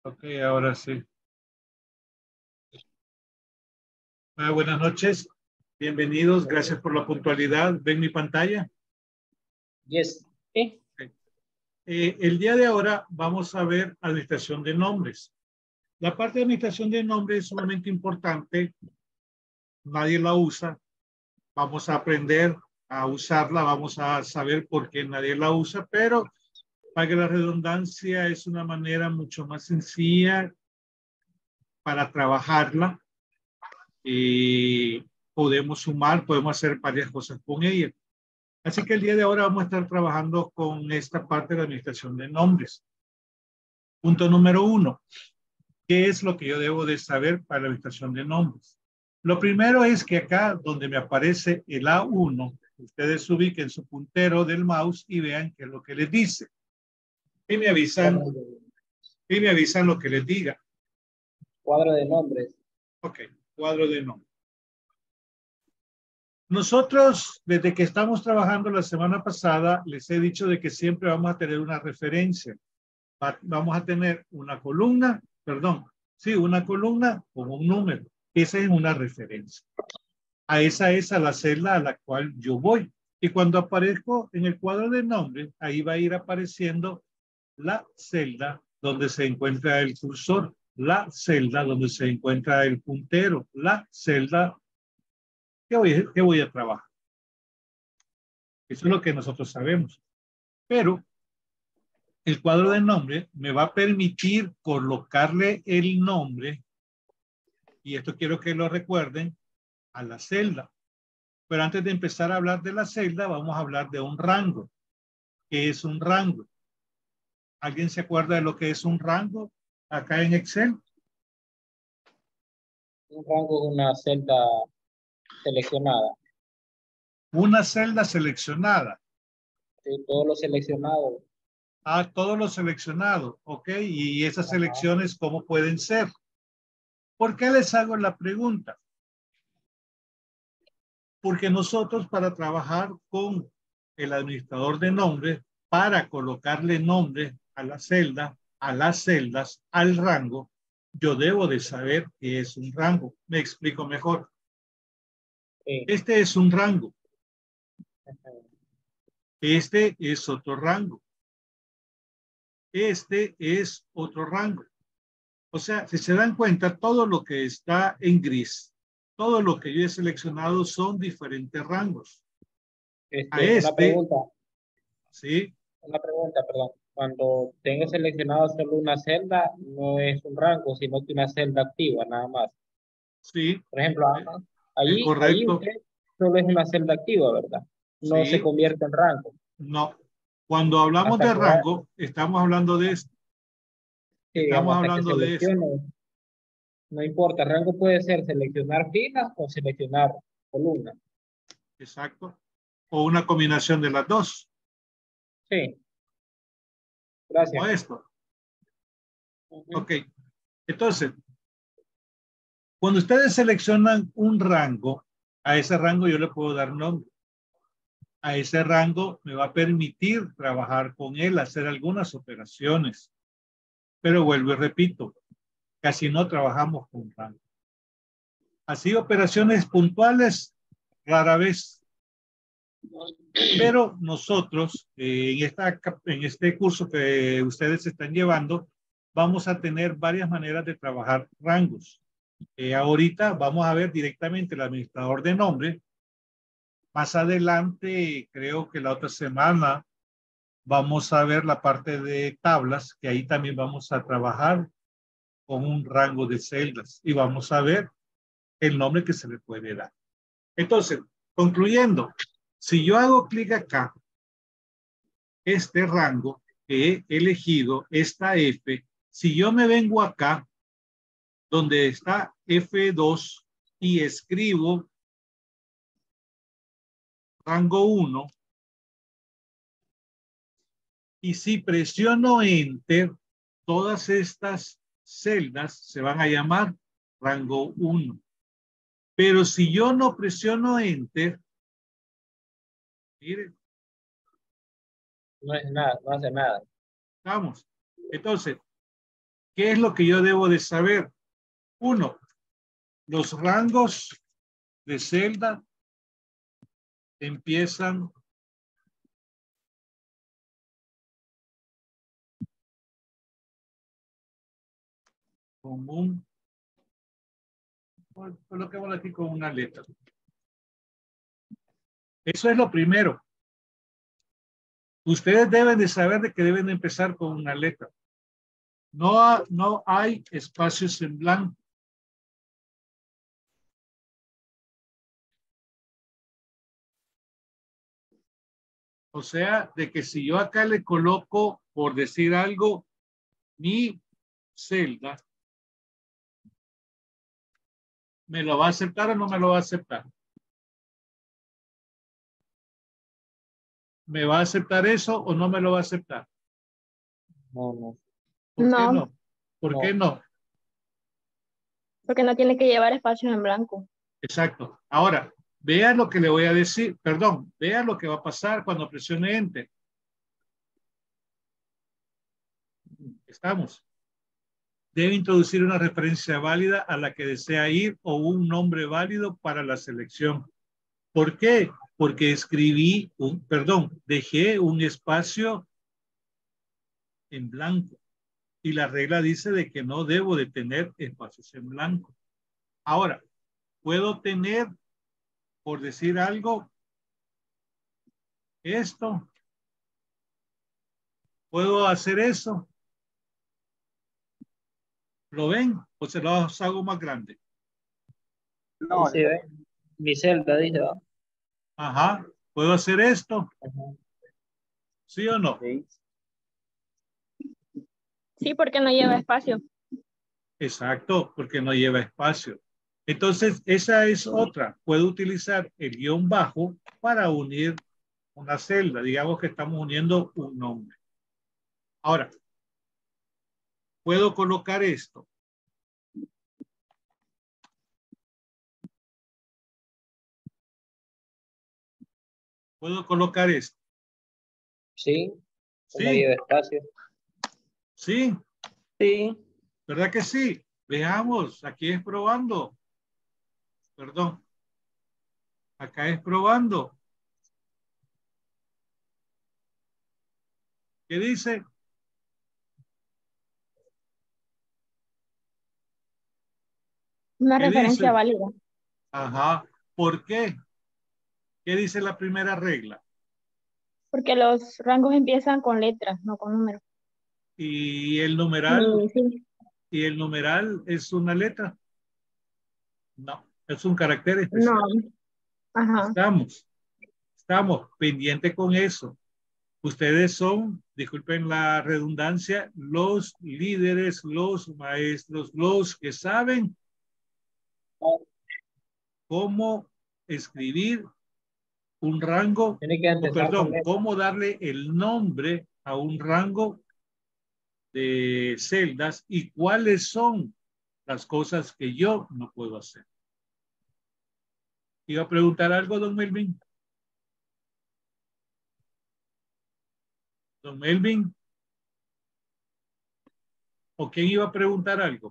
Ok, ahora sí. Buenas noches. Bienvenidos. Gracias por la puntualidad. ¿Ven mi pantalla? Yes. ¿Eh? Okay. El día de ahora vamos a ver administración de nombres. La parte de administración de nombres es sumamente importante. Nadie la usa. Vamos a aprender a usarla. Vamos a saber por qué nadie la usa, pero para que la redundancia es una manera mucho más sencilla para trabajarla. Y podemos sumar, podemos hacer varias cosas con ella. Así que el día de ahora vamos a estar trabajando con esta parte de la administración de nombres. Punto número 1. ¿Qué es lo que yo debo de saber para la administración de nombres? Lo primero es que acá donde me aparece el A1, ustedes ubiquen su puntero del mouse y vean qué es lo que les dice. Y me avisan lo que les diga. Cuadro de nombres. Ok, cuadro de nombres. Nosotros, desde que estamos trabajando la semana pasada, les he dicho de que siempre vamos a tener una referencia. Vamos a tener una columna con un número. Esa es una referencia. Esa es a la celda a la cual yo voy. Y cuando aparezco en el cuadro de nombre, ahí va a ir apareciendo la celda donde se encuentra el cursor, la celda donde se encuentra el puntero, la celda que voy a trabajar. Eso es lo que nosotros sabemos. Pero el cuadro de nombre me va a permitir colocarle el nombre, y esto quiero que lo recuerden, a la celda. Pero antes de empezar a hablar de la celda, vamos a hablar de un rango. ¿Qué es un rango? ¿Alguien se acuerda de lo que es un rango acá en Excel? Un rango es una celda seleccionada. Una celda seleccionada. Sí, todo lo seleccionado. Todo lo seleccionado, ¿ok? Y esas Ajá. selecciones, ¿cómo pueden ser? ¿Por qué les hago la pregunta? Porque nosotros para trabajar con el administrador de nombres, para colocarle nombre a la celda, a las celdas, al rango, yo debo de saber qué es un rango. Me explico mejor. Sí. Este es un rango. Ajá. Este es otro rango. Este es otro rango. O sea, si se dan cuenta, todo lo que está en gris, todo lo que yo he seleccionado son diferentes rangos. A Una este, pregunta, ¿sí? perdón. Cuando tengo seleccionado solo una celda, no es un rango, sino que una celda activa, nada más. Sí, Por ejemplo, es allí correcto. usted solo es una celda activa, ¿verdad? No se Sí, convierte en rango. no. Cuando hablamos Hasta de que, rango, estamos hablando de esto. sí, digamos, Estamos hasta que hablando de esto. seleccione. No importa, rango puede ser seleccionar filas o seleccionar columnas. Exacto. O una combinación de las dos. Sí, Como gracias. esto. Ujú. Ok. Entonces, cuando ustedes seleccionan un rango, a ese rango yo le puedo dar nombre. A ese rango me va a permitir trabajar con él, hacer algunas operaciones. Pero vuelvo y repito, casi no trabajamos con rango. Así operaciones puntuales, rara vez. Pero nosotros, en este curso que ustedes están llevando, vamos a tener varias maneras de trabajar rangos. Ahorita vamos a ver directamente el administrador de nombre. Más adelante, creo que la otra semana, vamos a ver la parte de tablas, que ahí también vamos a trabajar con un rango de celdas y vamos a ver el nombre que se le puede dar. Entonces, concluyendo, si yo hago clic acá, este rango que he elegido, esta F, si yo me vengo acá, donde está F2 y escribo rango 1, y si presiono Enter, todas estas celdas se van a llamar rango 1. Pero si yo no presiono Enter, miren, No es nada, no hace nada. vamos. Entonces, ¿Qué es lo que yo debo de saber? Uno, los rangos de celda empiezan con un, coloquémoslo aquí con una letra. Eso es lo primero. Ustedes deben de saber de que deben de empezar con una letra. No hay espacios en blanco. O sea, de que si yo acá le coloco, por decir algo, mi celda, ¿me lo va a aceptar o no me lo va a aceptar? ¿Me va a aceptar eso o no me lo va a aceptar? No, no, ¿Por qué No, no? ¿Por qué no. no? porque no tiene que llevar espacios en blanco. Exacto. Ahora, vea lo que le voy a decir, perdón, vea lo que va a pasar cuando presione Enter. Estamos. Debe introducir una referencia válida a la que desea ir o un nombre válido para la selección. ¿Por qué? Porque dejé un espacio en blanco y la regla dice de que no debo de tener espacios en blanco. Ahora, puedo tener, por decir algo, esto. ¿Puedo hacer eso? ¿Lo ven? ¿O se los hago más grande? No, sí, ve. Mi celda, dice, ¿no? Ajá. ¿Puedo hacer esto? Ajá. ¿Sí o no? Sí. Sí, porque no lleva espacio. Exacto, porque no lleva espacio. Entonces, esa es otra. Puedo utilizar el guión bajo para unir una celda. Digamos que estamos uniendo un nombre. Ahora, puedo colocar esto. Puedo colocar esto. Sí, no Sí, lleva espacio. sí, Sí. ¿verdad que sí? Veamos, aquí es probando. Perdón. Acá es probando. ¿Qué dice? Una ¿Qué referencia dice? válida. Ajá. ¿Por qué? ¿Qué dice la primera regla? Porque los rangos empiezan con letras, no con números. ¿Y el numeral? Sí. ¿Y el numeral es una letra? No, es un carácter No. especial. Ajá. Estamos pendientes con eso. Ustedes son, disculpen la redundancia, los líderes, los maestros, los que saben cómo escribir un rango, Tiene que o empezar con perdón, letra. cómo darle el nombre a un rango de celdas y cuáles son las cosas que yo no puedo hacer. ¿Iba a preguntar algo, don Melvin? Don Melvin. ¿O quién iba a preguntar algo?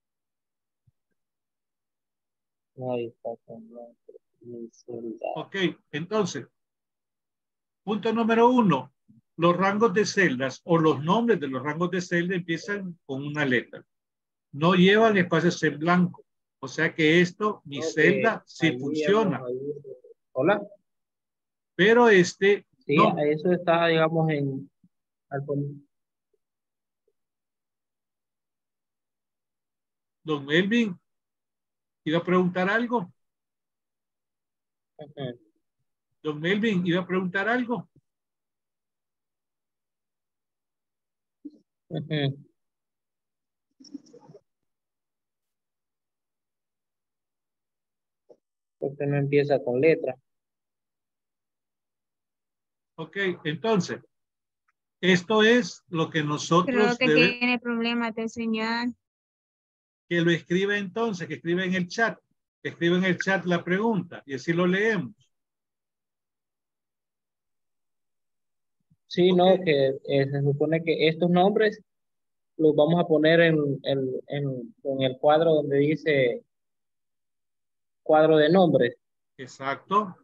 Ahí está con mi celda. Ok, entonces, punto número 1. Los rangos de celdas o los nombres de los rangos de celda empiezan con una letra. No llevan espacios en blanco. O sea que esto, mi Creo que celda, sí allí hemos funciona. ahí. Hola. Pero este, Sí, no. eso está, digamos, en al pon- Don Melvin, ¿iba a preguntar algo? Ujú, Don Melvin, ¿iba a preguntar algo? ujú. Porque no empieza con letra. Ok, entonces, esto es lo que Creo nosotros que debemos, tiene problemas de señal. que lo escriba entonces, que escriba en el chat, que escriba en el chat la pregunta y así lo leemos. Sí, Ok, no, que se supone que estos nombres los vamos a poner en el cuadro donde dice cuadro de nombres. Exacto.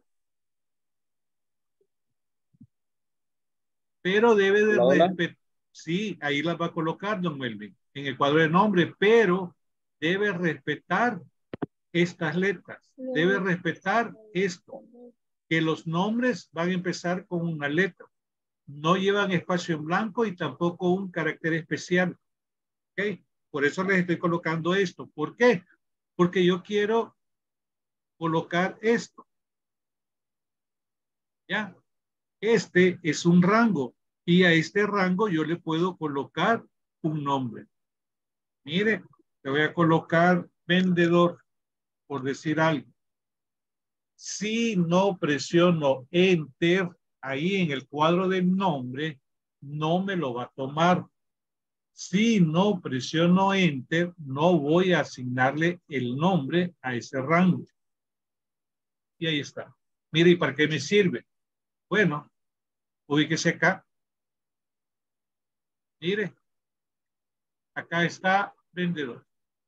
Pero debe de Hola, hola. respetar, sí, ahí las va a colocar, don Melvin, en el cuadro de nombre, pero debe respetar estas letras, debe respetar esto, que los nombres van a empezar con una letra, no llevan espacio en blanco y tampoco un carácter especial, ¿ok? Por eso les estoy colocando esto. ¿Por qué? Porque yo quiero colocar esto, ¿ya? Este es un rango y a este rango yo le puedo colocar un nombre. Mire, le voy a colocar vendedor, por decir algo. Si no presiono Enter ahí en el cuadro del nombre, no me lo va a tomar. Si no presiono Enter, no voy a asignarle el nombre a ese rango. Y ahí está. Mire, ¿y para qué me sirve? Bueno, ubíquese acá. Mire, acá está vendedor.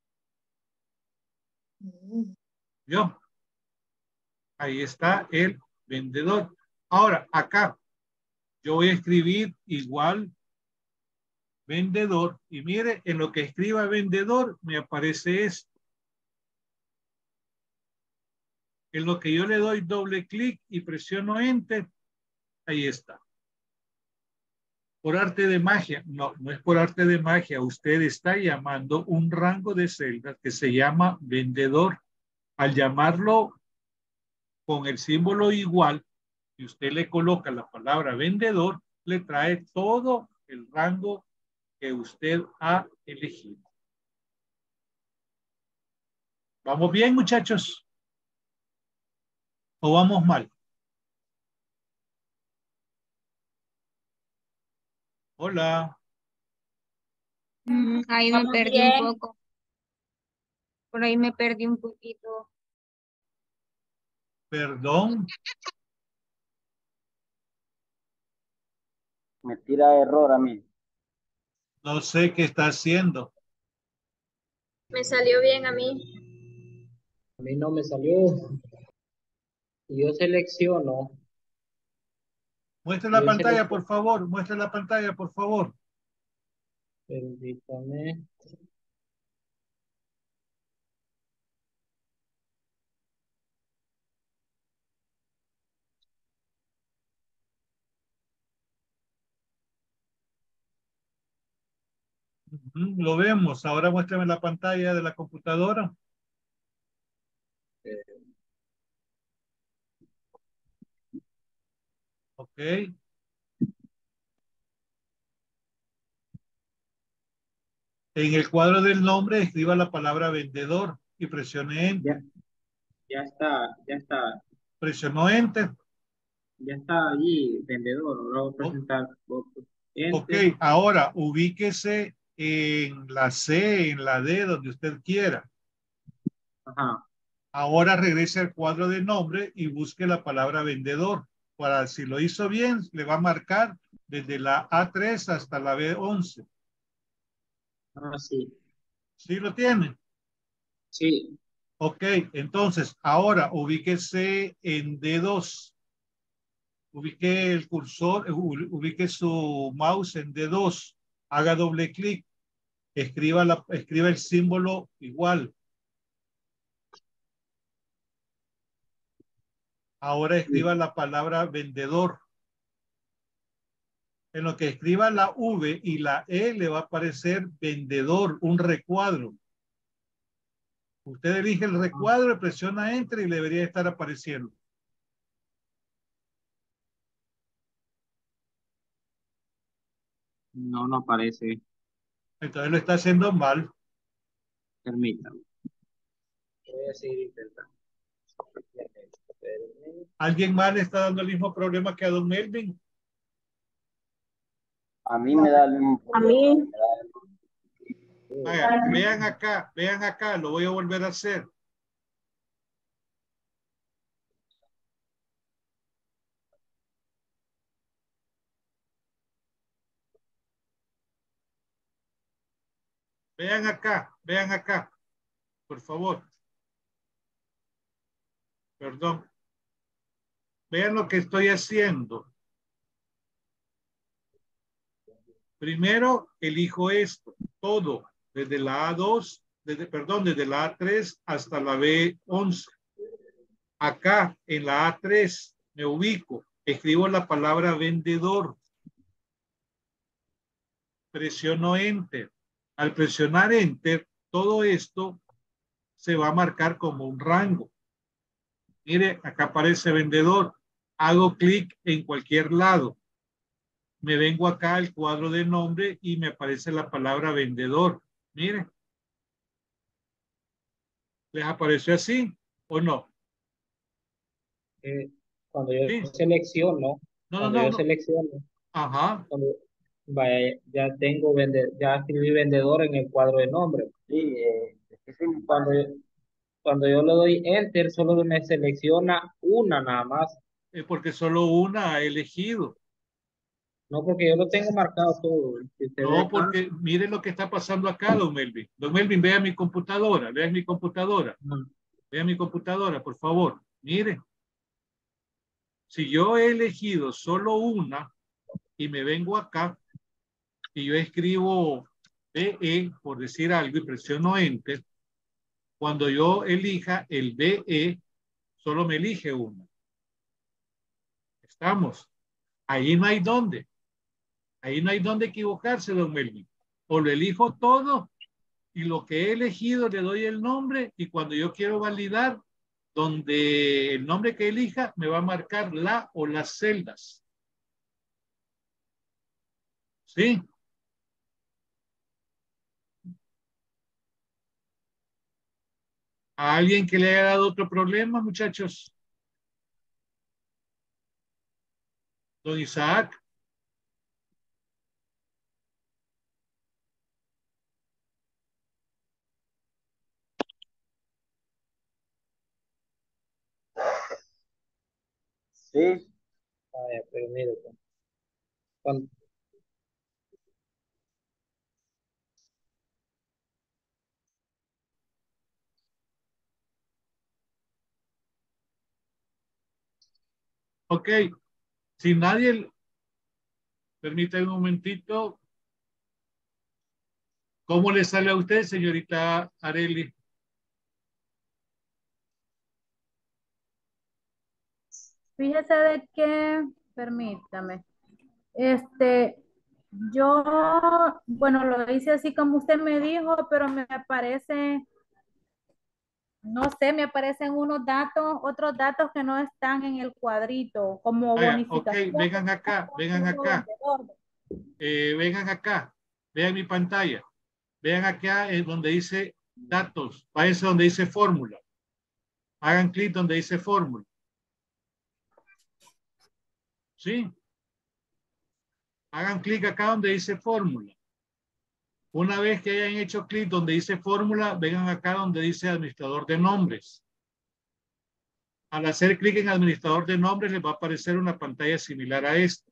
¿Vio? Ahí está el vendedor. Ahora, acá, yo voy a escribir igual vendedor. Y mire, en lo que escriba vendedor, me aparece esto. En lo que yo le doy doble clic y presiono Enter, ahí está. Por arte de magia. No, no es por arte de magia. Usted está llamando un rango de celdas que se llama vendedor. Al llamarlo con el símbolo igual, y usted le coloca la palabra vendedor, le trae todo el rango que usted ha elegido. ¿Vamos bien, muchachos? ¿O vamos mal? Hola. Ahí me Vamos perdí un bien. poco. Por ahí me perdí un poquito. Perdón. Me tira error a mí. No sé qué está haciendo. Me salió bien a mí. A mí no me salió. Yo selecciono. Muestre la Yo pantalla, selecciono. por favor. Muestre la pantalla, por favor. Permítame. Lo vemos. Ahora muéstrame la pantalla de la computadora. Ok. En el cuadro del nombre escriba la palabra vendedor y presione Ya, Enter. ya está. Presionó Enter. Ya está allí, vendedor. Ahora voy a O- presentar. ok, Enter. ahora ubíquese en la C, en la D, donde usted quiera. Ajá. Ahora regrese al cuadro de nombre y busque la palabra vendedor. Para si lo hizo bien, le va a marcar desde la A3 hasta la B11. Ah, sí. ¿Sí lo tiene? Sí. Ok, entonces ahora ubíquese en D2. Ubique el cursor, ubique su mouse en D2. Haga doble clic. Escriba el símbolo igual. Ahora escriba Sí. la palabra vendedor. En lo que escriba la V y la E le va a aparecer vendedor, un recuadro. Usted elige el recuadro, presiona Enter y le debería estar apareciendo. No, no aparece. Entonces lo está haciendo mal. Permítame. Voy a seguir intentando. ¿Alguien más le está dando el mismo problema que a don Melvin? A mí me da el mismo A problema. mí. Vaya, vean acá, lo voy a volver a hacer. Vean acá, por favor. Perdón. Vean lo que estoy haciendo. Primero elijo esto, todo, desde la A2, desde la A3 hasta la B11. Acá en la A3 me ubico, escribo la palabra vendedor. Presiono Enter. Al presionar Enter, todo esto se va a marcar como un rango. Mire, acá aparece vendedor. Hago clic en cualquier lado. Me vengo acá al cuadro de nombre y me aparece la palabra vendedor. Mire. ¿Les apareció así o no? Cuando yo Sí. selecciono, cuando yo No. selecciono, Ajá. cuando, vaya, ya tengo ya escribí vendedor en el cuadro de nombre. Sí, es que sí me Cuando pasa. yo, cuando yo le doy enter, solo me selecciona una nada más. Porque solo una ha elegido. No, porque yo lo tengo marcado todo. Si usted ve No, acá, porque miren lo que está pasando acá, don Melvin. Don Melvin, vea mi computadora, vea mi computadora. no, Vea mi computadora, por favor. Mire, si yo he elegido solo una y me vengo acá y yo escribo BE, por decir algo, y presiono Enter, cuando yo elija el BE, solo me elige una. Estamos. Ahí no hay dónde. Ahí no hay dónde equivocarse, don Melvin. O lo elijo todo y lo que he elegido le doy el nombre y cuando yo quiero validar, donde el nombre que elija me va a marcar la o las celdas. ¿Sí? ¿A alguien que le haya dado otro problema, muchachos? Don Isaac. Sí, vaya, pero mire, cuando, Ok. Si nadie, permítame un momentito. ¿Cómo le sale a usted, señorita Areli? Fíjese de que, permítame, este, yo, bueno, lo hice así como usted me dijo, pero me aparece, no sé, me aparecen unos datos, otros datos que no están en el cuadrito, como Vaya, ok, bonificación. vengan acá, vengan como acá. vendedor. Vengan acá. Vean mi pantalla. Vean acá donde dice datos. Váyanse donde dice fórmula. Hagan clic donde dice fórmula. ¿Sí? Hagan clic acá donde dice fórmula. Una vez que hayan hecho clic donde dice fórmula, vengan acá donde dice administrador de nombres. Al hacer clic en administrador de nombres, les va a aparecer una pantalla similar a esta.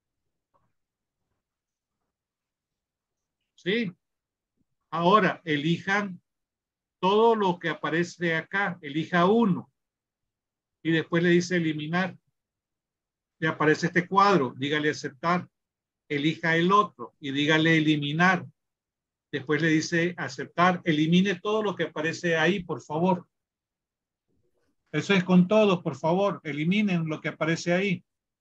¿Sí? Ahora, elijan todo lo que aparece acá. Elija uno. Y después le dice eliminar. Le aparece este cuadro. Dígale aceptar. Elija el otro y dígale eliminar. Después le dice aceptar. Elimine todo lo que aparece ahí, por favor. Eso es con todos, por favor. Eliminen lo que aparece ahí.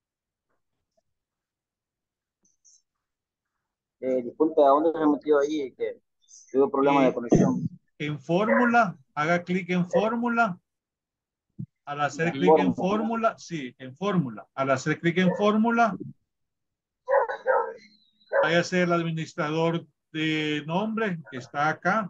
disculpe, ¿a dónde se metió ahí? Que tuve problema de conexión. En fórmula, haga clic en fórmula. Al hacer En clic en fórmula. fórmula, sí, en fórmula. Al hacer clic en fórmula, vaya a ser el administrador de nombre que está acá.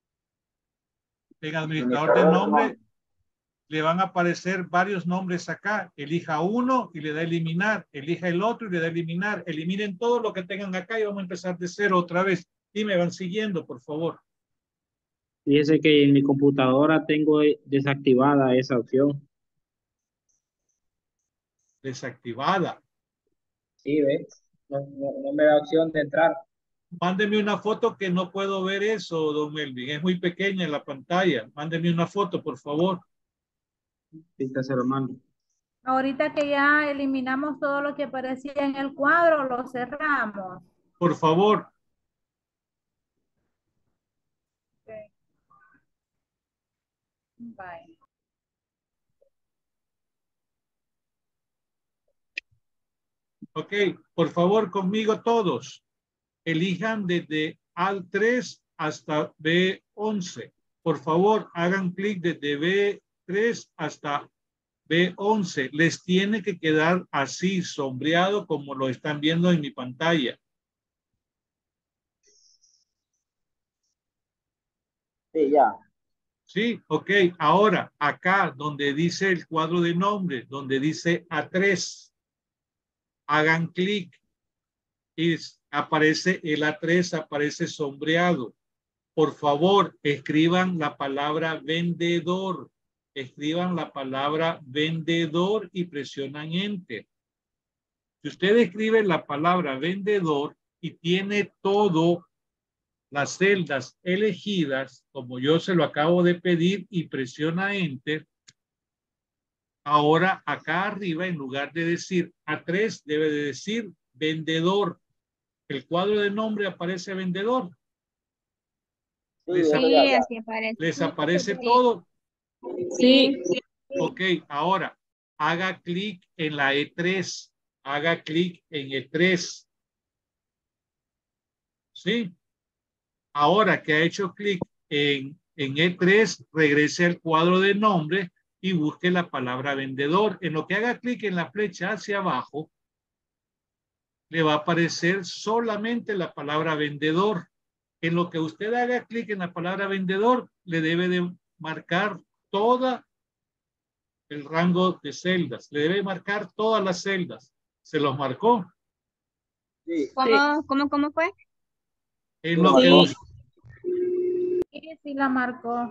En administrador de nombre le van a aparecer varios nombres acá. Elija uno y le da eliminar. Elija el otro y le da eliminar. Eliminen todo lo que tengan acá y vamos a empezar de cero otra vez. Y me van siguiendo, por favor. fíjese que en mi computadora tengo desactivada esa opción. Desactivada. Sí, ¿ves? No me da opción de entrar. Mándeme una foto que no puedo ver eso, don Melvin. Es muy pequeña en la pantalla. Mándeme una foto, por favor. Ahorita se lo mando. Ahorita que ya eliminamos todo lo que aparecía en el cuadro, lo cerramos. Por favor. Okay. Bye. Ok, por favor, conmigo todos. Elijan desde A3 hasta B11. Por favor, hagan clic desde B3 hasta B11. Les tiene que quedar así, sombreado, como lo están viendo en mi pantalla. Sí, ya. Sí, ok. Ahora, acá donde dice el cuadro de nombre, donde dice A3, hagan clic y aparece el A3, aparece sombreado. Por favor, escriban la palabra vendedor. Escriban la palabra vendedor y presionan Enter. Si usted escribe la palabra vendedor y tiene todo las celdas elegidas, como yo se lo acabo de pedir, y presiona Enter, ahora acá arriba, en lugar de decir A3, debe de decir vendedor. El cuadro de nombre aparece vendedor. Sí, Les, eso Sí, ya. así aparece. les aparece Sí. todo. Sí. Ok, ahora haga clic en la E3. Haga clic en E3. ¿Sí? Ahora que ha hecho clic en E3, regrese al cuadro de nombre y busque la palabra vendedor. En lo que haga clic en la flecha hacia abajo, le va a aparecer solamente la palabra vendedor. En lo que usted haga clic en la palabra vendedor, le debe de marcar toda el rango de celdas. Le debe marcar todas las celdas. ¿Se los marcó? Sí, ¿Cómo fue? En sí lo lo que, marcó. Sí, la marcó.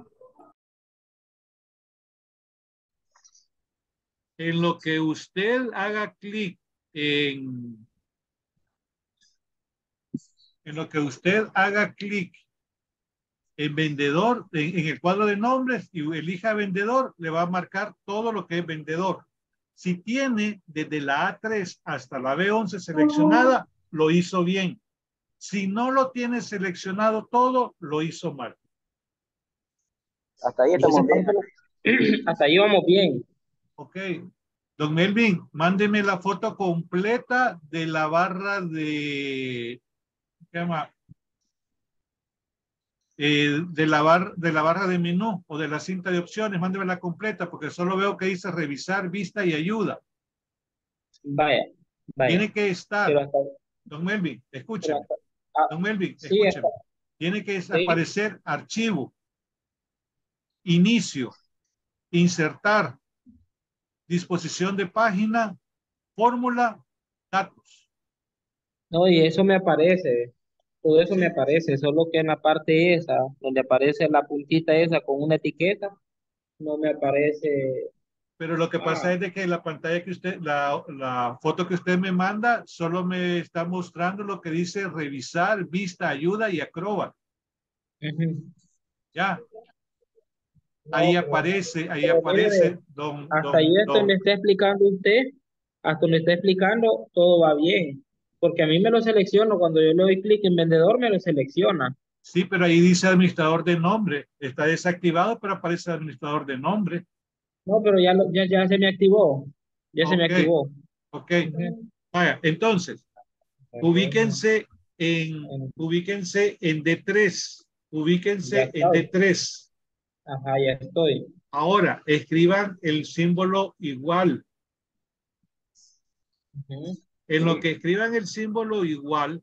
en lo que usted haga clic en lo que usted haga clic en vendedor, en el cuadro de nombres y elija vendedor, le va a marcar todo lo que es vendedor. Si tiene desde la A3 hasta la B11 seleccionada, lo hizo bien. Si no lo tiene seleccionado todo, lo hizo mal. Hasta ahí Y esa estamos bien. parte, hasta ahí vamos bien. Ok. Don Melvin, mándeme la foto completa de la barra de, ¿qué llama? De la barra de menú o de la cinta de opciones, mándemela completa porque solo veo que dice revisar, vista y ayuda. Vaya, vaya. Tiene que estar, Pero hasta, don Melvin, pero escúcheme. hasta- ah, Don Melvin, sí, escúcheme. Tiene que sí. aparecer archivo, inicio, insertar, disposición de página, fórmula, datos. No, y eso me aparece. Todo eso me ¿Sí? aparece. Solo que en la parte esa, donde aparece la puntita esa con una etiqueta, no me aparece. Pero lo que pasa Ah, es de que la pantalla que usted, la foto que usted me manda, solo me está mostrando lo que dice revisar, vista, ayuda y acrobat. ujú. Ya, No, ahí pero mire, aparece, hasta ahí esto me está explicando usted, hasta me está explicando, todo va bien. Porque a mí me lo selecciona, cuando yo le doy clic en vendedor, me lo selecciona. sí, pero ahí dice administrador de nombre. Está desactivado, pero aparece administrador de nombre. No, pero ya se me activó. Ya se me Ok, activó. ok. Ujú. Vaya, entonces, ubíquense ubíquense en D3. Ya Ubíquense en está. D3. Ajá, ya estoy. Ahora, escriban el símbolo igual. Ujú. En lo que escriban el símbolo igual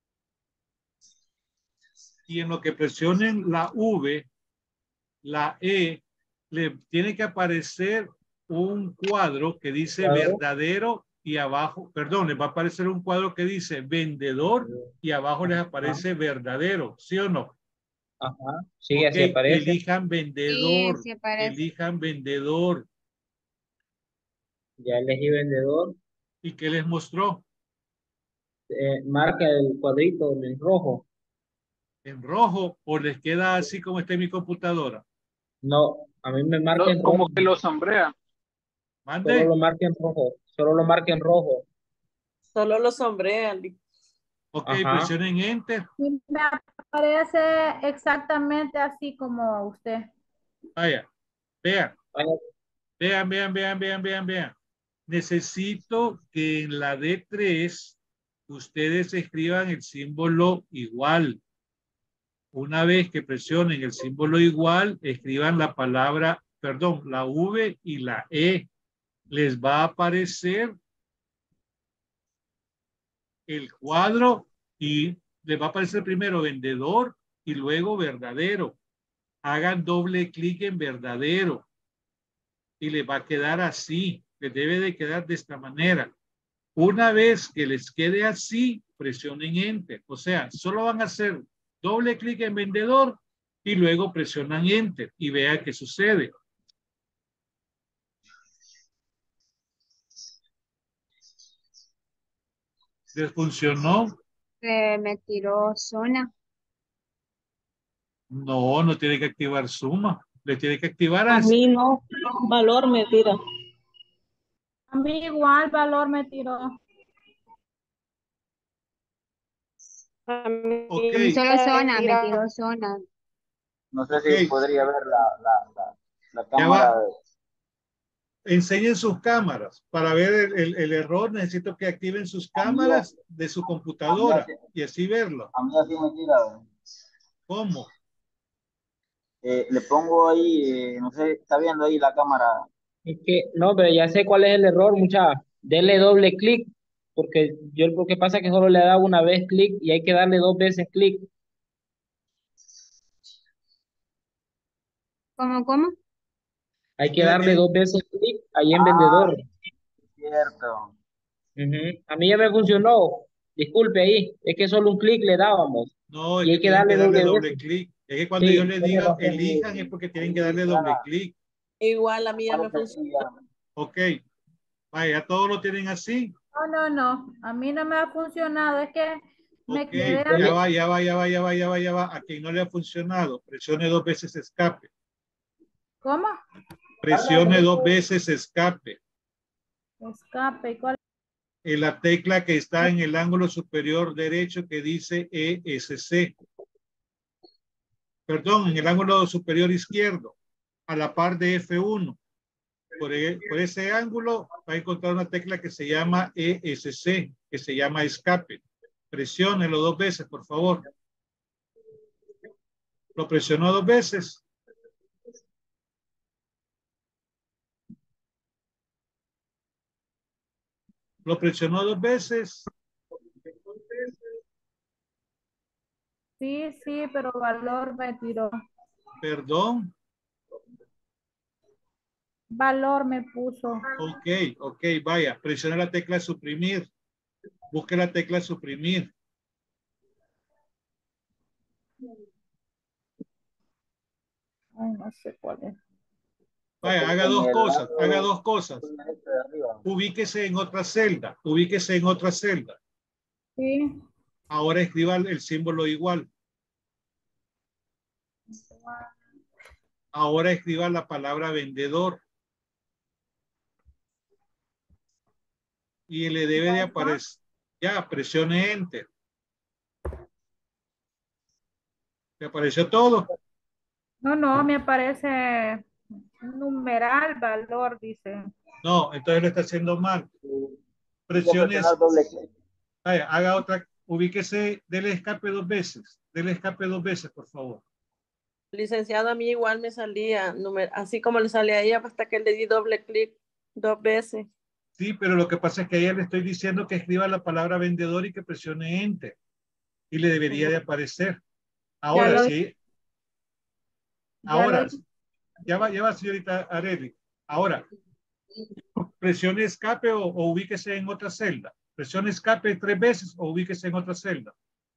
y en lo que presionen la V, la E, le tiene que aparecer un cuadro que dice Cuadro. verdadero y abajo, perdón, les va a aparecer un cuadro que dice vendedor y abajo les Ajá, aparece verdadero, ¿sí o no? ajá. Sí, Ok, así aparece. Sí, elijan así aparece. vendedor. Ya elegí vendedor. ¿Y qué les mostró? marca el cuadrito en rojo. ¿En rojo o les queda así como está en mi computadora? No, a mí me marca en Como rojo. que lo sombrea. Solo ¿Mande? lo marca en rojo. Solo lo marca en rojo. Solo lo sombrean. Ok, Ajá. presionen Enter. Sí, me aparece exactamente así como usted. Vaya, vean, Vaya, vean. Necesito que en la D3 ustedes escriban el símbolo igual. Una vez que presionen el símbolo igual, escriban la palabra, perdón, la V y la E. Les va a aparecer el cuadro y les va a aparecer primero vendedor y luego verdadero. Hagan doble clic en verdadero y les va a quedar así. Les debe de quedar de esta manera. Una vez que les quede así, presionen Enter. O sea, solo van a hacer doble clic en vendedor y luego presionan Enter y vean qué sucede. ¿Les funcionó? Me tiró zona. No, no tiene que activar suma. Le tiene que activar A así. mí no, valor me tira. A mí igual valor me tiró. A mí Ok, A mí solo me zona, me tira. tiró zona. No sé ok. si podría ver la Ya cámara. va. Enseñen sus cámaras. Para ver el error, necesito que activen sus A mí, cámaras de su a mí, computadora y así verlo. a mí así me tira. ¿Cómo? Le pongo ahí, no sé, está viendo ahí la cámara. es que, no, pero ya sé cuál es el error, mucha. Dele doble clic, porque yo lo que pasa es que solo le he dado una vez clic y hay que darle dos veces clic. ¿Cómo? Hay que Tiene- darle tiene- dos veces clic ahí en Ah, vendedor. cierto. Ujú. A mí ya me funcionó. Disculpe ahí, es que solo un clic le dábamos no, es y que hay que tienen que darle darle doble doble veces. clic. Es que cuando yo Sí, les tiene diga razón. elijan es porque tienen que darle doble Diana, clic. Igual a mí ya me parece funciona. aquí, Diana. Ok. Vaya, todos lo tienen así. No. A mí no me ha funcionado. Es que me Ok, quedé ya así. va, ya va, ya va, ya va, ya va, ya va. A quien no le ha funcionado, presione dos veces escape. ¿Cómo? Presione dos veces escape. Escape. ¿Y cuál? En la tecla que está en el ángulo superior derecho que dice ESC. Perdón, en el ángulo superior izquierdo, a la par de F1. Por ese ángulo va a encontrar una tecla que se llama ESC, que se llama escape. Presiónelo dos veces, por favor. Lo presionó dos veces. Lo presionó dos veces. Sí, pero valor me tiró. Perdón. Valor me puso. Ok, vaya. Presiona la tecla suprimir. Busque la tecla suprimir. Ay, no sé cuál es. Vaya, haga En dos el cosas. Haga lado dos cosas. derecho de arriba. Ubíquese en otra celda. Ubíquese en otra celda. Sí. Ahora escriba el símbolo igual. Ahora escriba la palabra vendedor. Y le debe de aparecer. Ya, presione Enter. ¿Le apareció todo? No, me aparece numeral, valor, dice. No, entonces lo está haciendo mal. Hay que presionar Presiones, doble clic. vaya, haga otra, ubíquese, dele escape dos veces. Dele escape dos veces, por favor. Licenciado, a mí igual me salía, así como le salía a ella, hasta que le di doble clic 2 veces. Sí, pero lo que pasa es que a ella le estoy diciendo que escriba la palabra vendedor y que presione Enter. Y le debería de aparecer. Ya Ahora, lo, sí. ya lo Ahora, ya va, señorita Areli. Ahora, presione escape o ubíquese en otra celda. Presione escape tres veces o ubíquese en otra celda.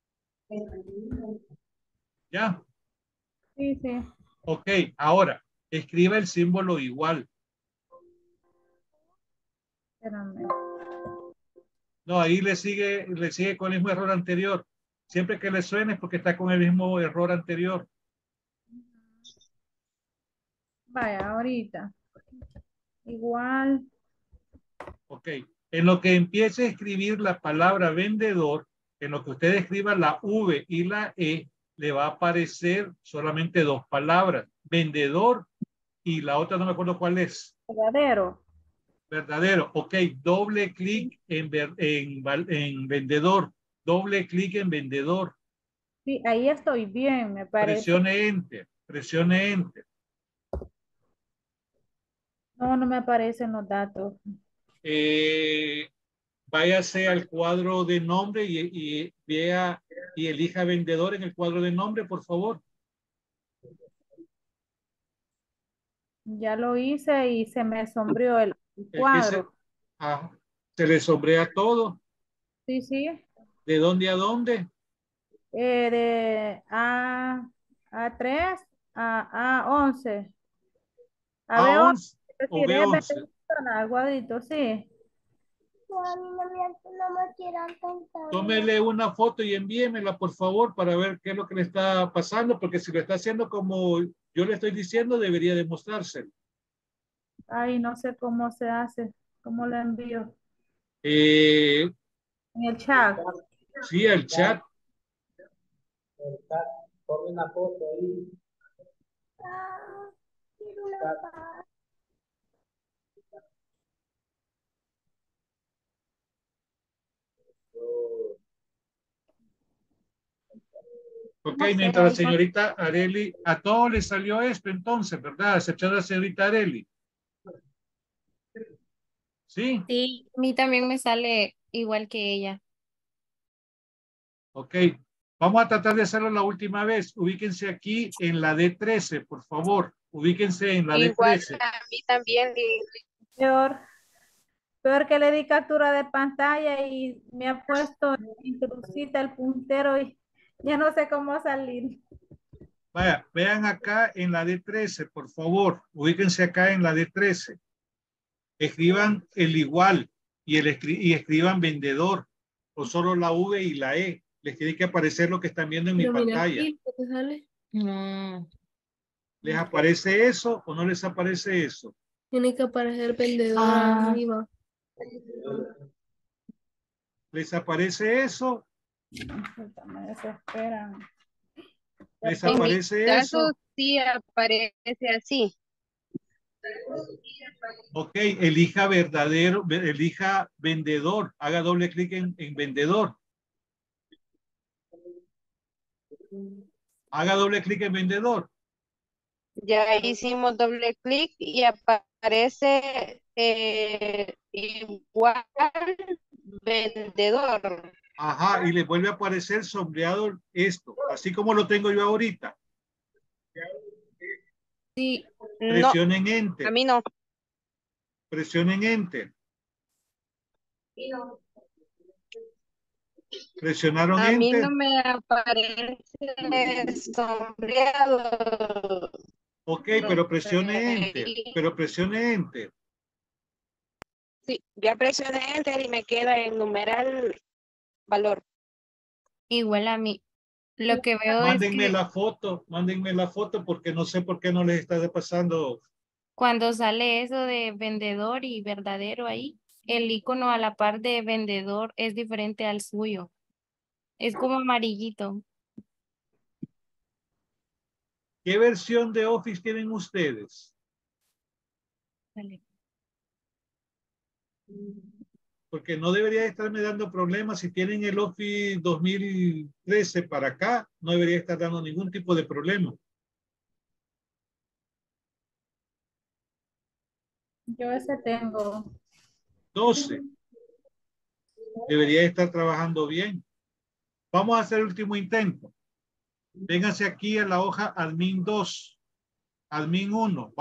¿Ya? Sí. Ok, ahora, escriba el símbolo igual. Espérame. No, ahí le sigue con el mismo error anterior. Siempre que le suene es porque está con el mismo error anterior. Vaya, ahorita. Igual. Ok. En lo que empiece a escribir la palabra vendedor, en lo que usted escriba la V y la E, le va a aparecer solamente dos palabras. Vendedor y la otra no me acuerdo cuál es. Verdadero. Verdadero. Ok. Doble clic en vendedor. Doble clic en vendedor. Sí, ahí estoy bien, me parece. Presione Enter. Presione Enter. No, no me aparecen los datos. Eh, váyase al cuadro de nombre y vea y elija vendedor en el cuadro de nombre, por favor. Ya lo hice y se me sombreó el El que se, cuadro. se le sombrea todo. Sí, sí. ¿De dónde a dónde? De A3 a 11. A A B11, 11 es o decir, B es 11. 20 personas, al cuadrito, sí. Tómele una foto y envíemela, por favor, para ver qué es lo que le está pasando, porque si lo está haciendo como yo le estoy diciendo, debería demostrárselo. Ay, no sé cómo se hace, cómo lo envío. Eh, En el chat. sí, el chat. Ponme una foto ahí. Ok, No sé, mientras la ahí señorita Areli, a todos les salió esto entonces, ¿verdad? Excepto la señorita Areli. Sí, Sí, a mí también me sale igual que ella. ok. Vamos a tratar de hacerlo la última vez. Ubíquense aquí en la D13, por favor. Ubíquense en la Igual D13. a mí también. Peor, peor que le di captura de pantalla y me ha puesto en crucita el puntero y ya no sé cómo salir. Vaya, vean acá en la D13, por favor. Ubíquense acá en la D13. Escriban el igual y escriban vendedor o solo la V y la E. Les tiene que aparecer lo que están viendo en mi Pero mira pantalla. aquí, ¿qué te sale? No, ¿Les aparece eso o no les aparece eso? tiene que aparecer vendedor arriba. ¿Les aparece eso? Puta, me desesperan. ¿Les En mi aparece caso eso? sí aparece así. Ok, elija verdadero, elija vendedor, haga doble clic en vendedor. Haga doble clic en vendedor. Ya hicimos doble clic y aparece igual vendedor. Ajá, y le vuelve a aparecer sombreado esto, así como lo tengo yo ahorita. Sí, no, Presionen a Enter, mí no. presionen Enter. Presionaron A mí no Enter. me aparece sombreado. Ok, pero presione Enter, pero presione Enter. Sí, ya presioné Enter y me queda el numeral valor. Igual a mí. Lo que veo es que Mándenme la foto porque no sé por qué no les está pasando. cuando sale eso de vendedor y verdadero ahí, el icono a la par de vendedor es diferente al suyo. Es como amarillito. ¿Qué versión de Office tienen ustedes? Vale. Porque no debería estarme dando problemas. Si tienen el Office 2013 para acá, no debería estar dando ningún tipo de problema. Yo ese tengo. 12. Debería estar trabajando bien. Vamos a hacer el último intento. Vénganse aquí a la hoja admin 2, admin 1.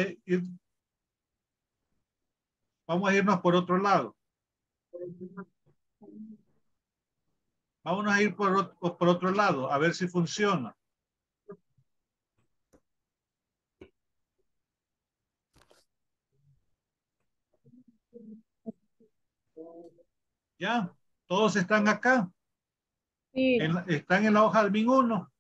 Vamos a irnos por otro lado. Vamos a ir por otro lado, a ver si funciona. ¿Ya? ¿Todos están acá? Sí, ¿Están en la hoja admin 1?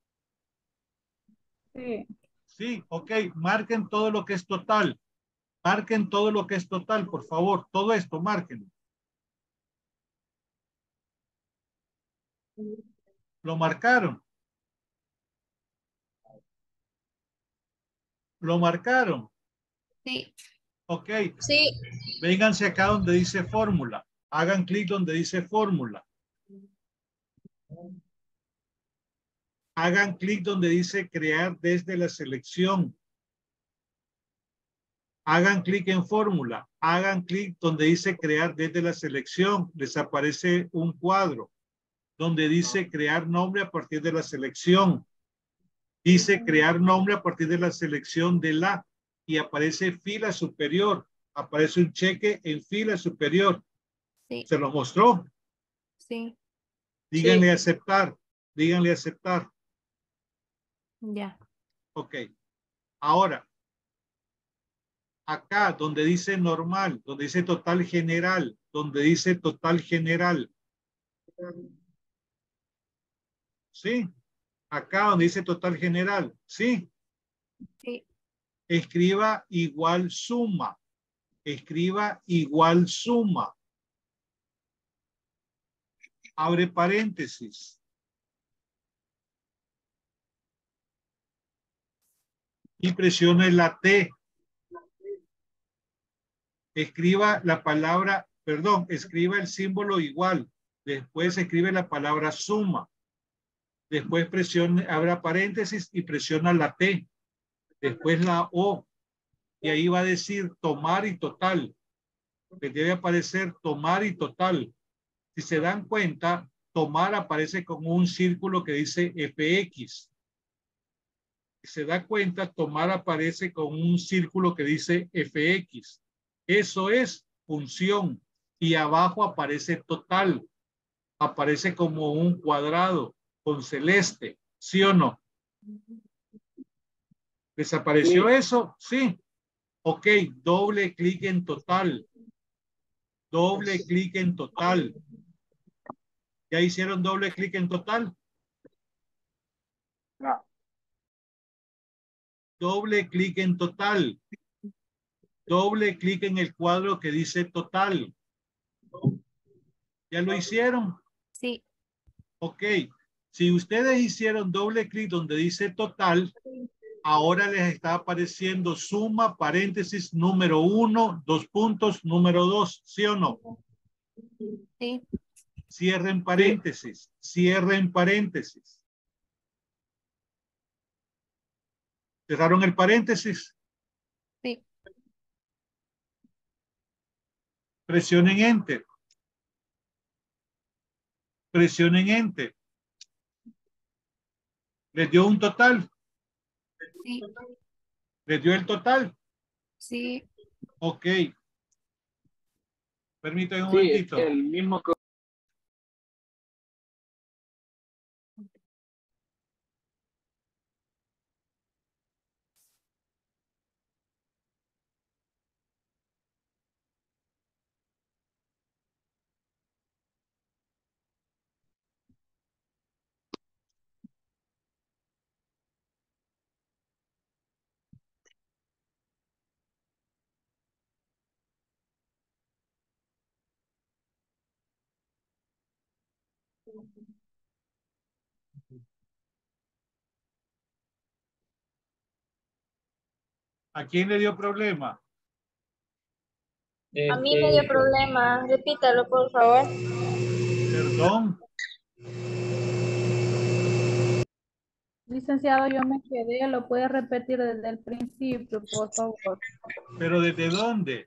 sí. Sí, ok. Marquen todo lo que es total. Marquen todo lo que es total, por favor. Todo esto, márquenlo. ¿Lo marcaron? ¿Lo marcaron? Sí. Ok. Sí. Vénganse acá donde dice fórmula. Hagan clic donde dice fórmula. Hagan clic donde dice crear desde la selección. Hagan clic en fórmula. Hagan clic donde dice crear desde la selección. Les aparece un cuadro donde dice crear nombre a partir de la selección. Dice crear nombre a partir de la selección de la y aparece fila superior. Aparece un cheque en fila superior. Sí. ¿Se lo mostró? Sí. Díganle Sí. aceptar. Díganle aceptar. Ya. Ok. Ahora, acá donde dice normal, donde dice total general, donde dice total general. ¿Sí? Acá donde dice total general. ¿Sí? Sí. Escriba igual suma. Escriba igual suma. Abre paréntesis. Y presione la T. Escriba la palabra, perdón, escriba el símbolo igual. Después escribe la palabra suma. Después presione, abra paréntesis y presiona la T. Después la O. Y ahí va a decir tomar y total. Le debe aparecer tomar y total. Si se dan cuenta, tomar aparece como un círculo que dice FX. Si se da cuenta, tomar aparece con un círculo que dice FX. Eso es función. Y abajo aparece total. Aparece como un cuadrado con celeste. ¿Sí o no? ¿Desapareció eso? Sí. Ok, doble clic en total. Doble clic en total. ¿Ya hicieron doble clic en total? No. Doble clic en total. Doble clic en el cuadro que dice total. ¿Ya lo hicieron? Sí. Ok. Si ustedes hicieron doble clic donde dice total, ahora les está apareciendo suma, paréntesis, número 1, 2 puntos, número 2. ¿Sí o no? Sí. Cierren paréntesis. Cierren paréntesis. ¿Cerraron el paréntesis? Sí. Presionen Enter. Presionen Enter. ¿Les dio un total? Sí. ¿Les dio el total? Sí. Ok. Permítanme un Sí, momentito. el mismo que ¿A quién le dio problema? A mí me dio problema. Repítalo, por favor. Perdón. Licenciado, yo me quedé, lo puede repetir desde el principio, por favor. ¿Pero desde dónde?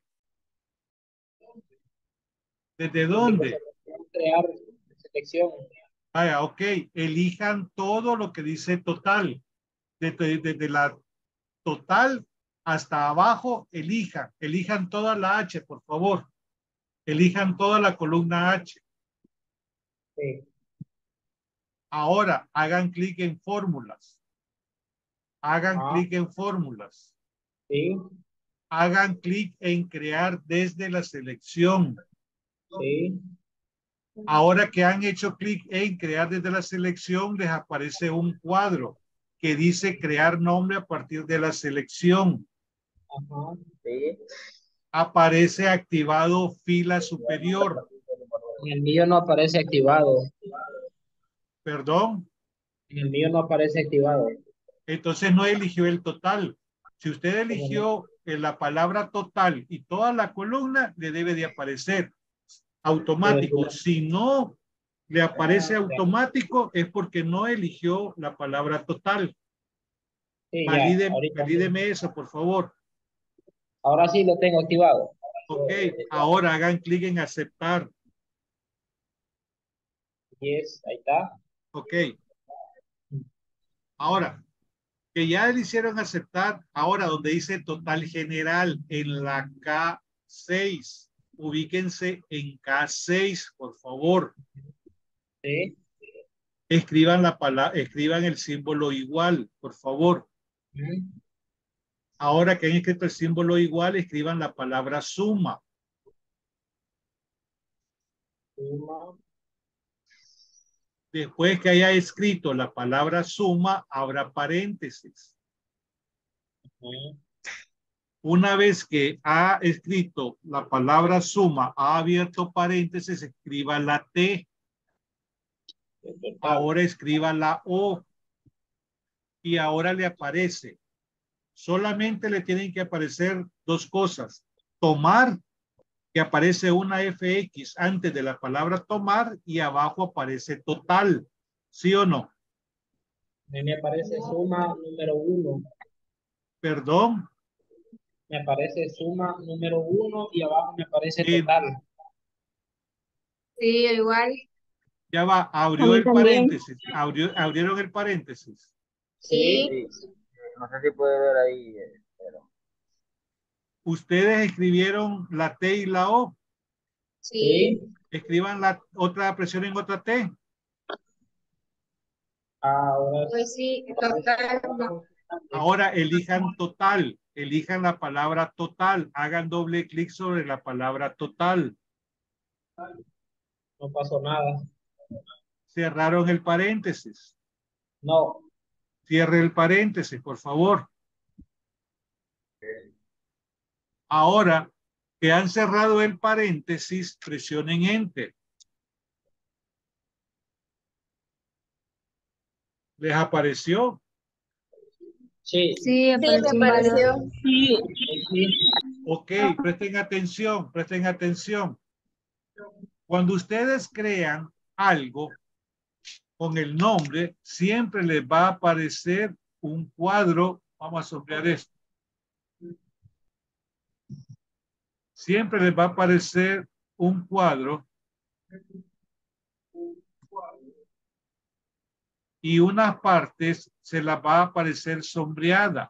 ¿Desde dónde? Crear selección. Vaya, ok. Elijan todo lo que dice total. Desde la total hasta abajo, elijan. Elijan toda la H, por favor. Elijan toda la columna H. Sí. Ahora, hagan clic en fórmulas. Hagan clic en fórmulas. Sí. Hagan clic en crear desde la selección. Sí. Ahora que han hecho clic en crear desde la selección, les aparece un cuadro que dice crear nombre a partir de la selección. Ajá. Sí. Aparece activado fila superior. En el mío no aparece activado. Perdón. En el mío no aparece activado. Entonces no eligió el total. Si usted ¿Cómo no? eligió la palabra total y toda la columna, le debe de aparecer automático. Si no le aparece automático, es porque no eligió la palabra total. Sí, ya, ahorita sí. Valídeme eso, por favor. Ahora sí lo tengo activado. Ok, ahora hagan clic en aceptar. Yes, ahí está. Ok. Ahora, que ya le hicieron aceptar, ahora donde dice total general, en la K6, ubíquense en K6, por favor. Sí. Escriban la palabra, escriban el símbolo igual, por favor. Ahora que han escrito el símbolo igual, escriban la palabra suma. Suma. Después que haya escrito la palabra suma, abra paréntesis. Una vez que ha escrito la palabra suma, ha abierto paréntesis, escriba la T. Ahora escriba la O. Y ahora le aparece. Solamente le tienen que aparecer dos cosas. Tomar, que aparece una FX antes de la palabra tomar y abajo aparece total. ¿Sí o no? A mí me aparece suma número 1. Perdón. Me aparece suma número 1 y abajo me aparece total. Sí, igual. Ya va, A abrió mí el también. paréntesis. Abrieron el paréntesis. Sí. Sí. No sé si puede ver ahí, pero Ustedes escribieron la T y la O. Sí. Escriban la otra, presionen otra T. Ahora Pues sí, total. Ahora elijan total. Elijan la palabra total. Hagan doble clic sobre la palabra total. no pasó nada. Cerraron el paréntesis. No. Cierre el paréntesis, por favor. Ahora que han cerrado el paréntesis, presionen Enter. ¿Les apareció? Sí. Sí, apareció un valor. Sí. Sí. Ok, presten atención, presten atención. Cuando ustedes crean algo con el nombre, siempre les va a aparecer un cuadro. Vamos a sombrear esto. Siempre les va a aparecer un cuadro y unas partes se las va a aparecer sombreada.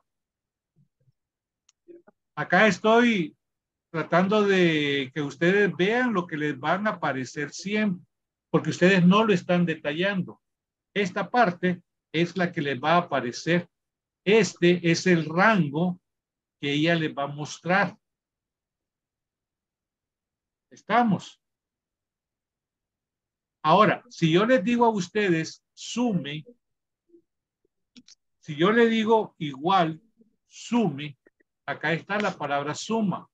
Acá estoy tratando de que ustedes vean lo que les van a aparecer siempre, porque ustedes no lo están detallando. Esta parte es la que les va a aparecer. Este es el rango que ella les va a mostrar. ¿Estamos? Ahora, si yo les digo a ustedes, sume, si yo le digo igual, sume, acá está la palabra suma.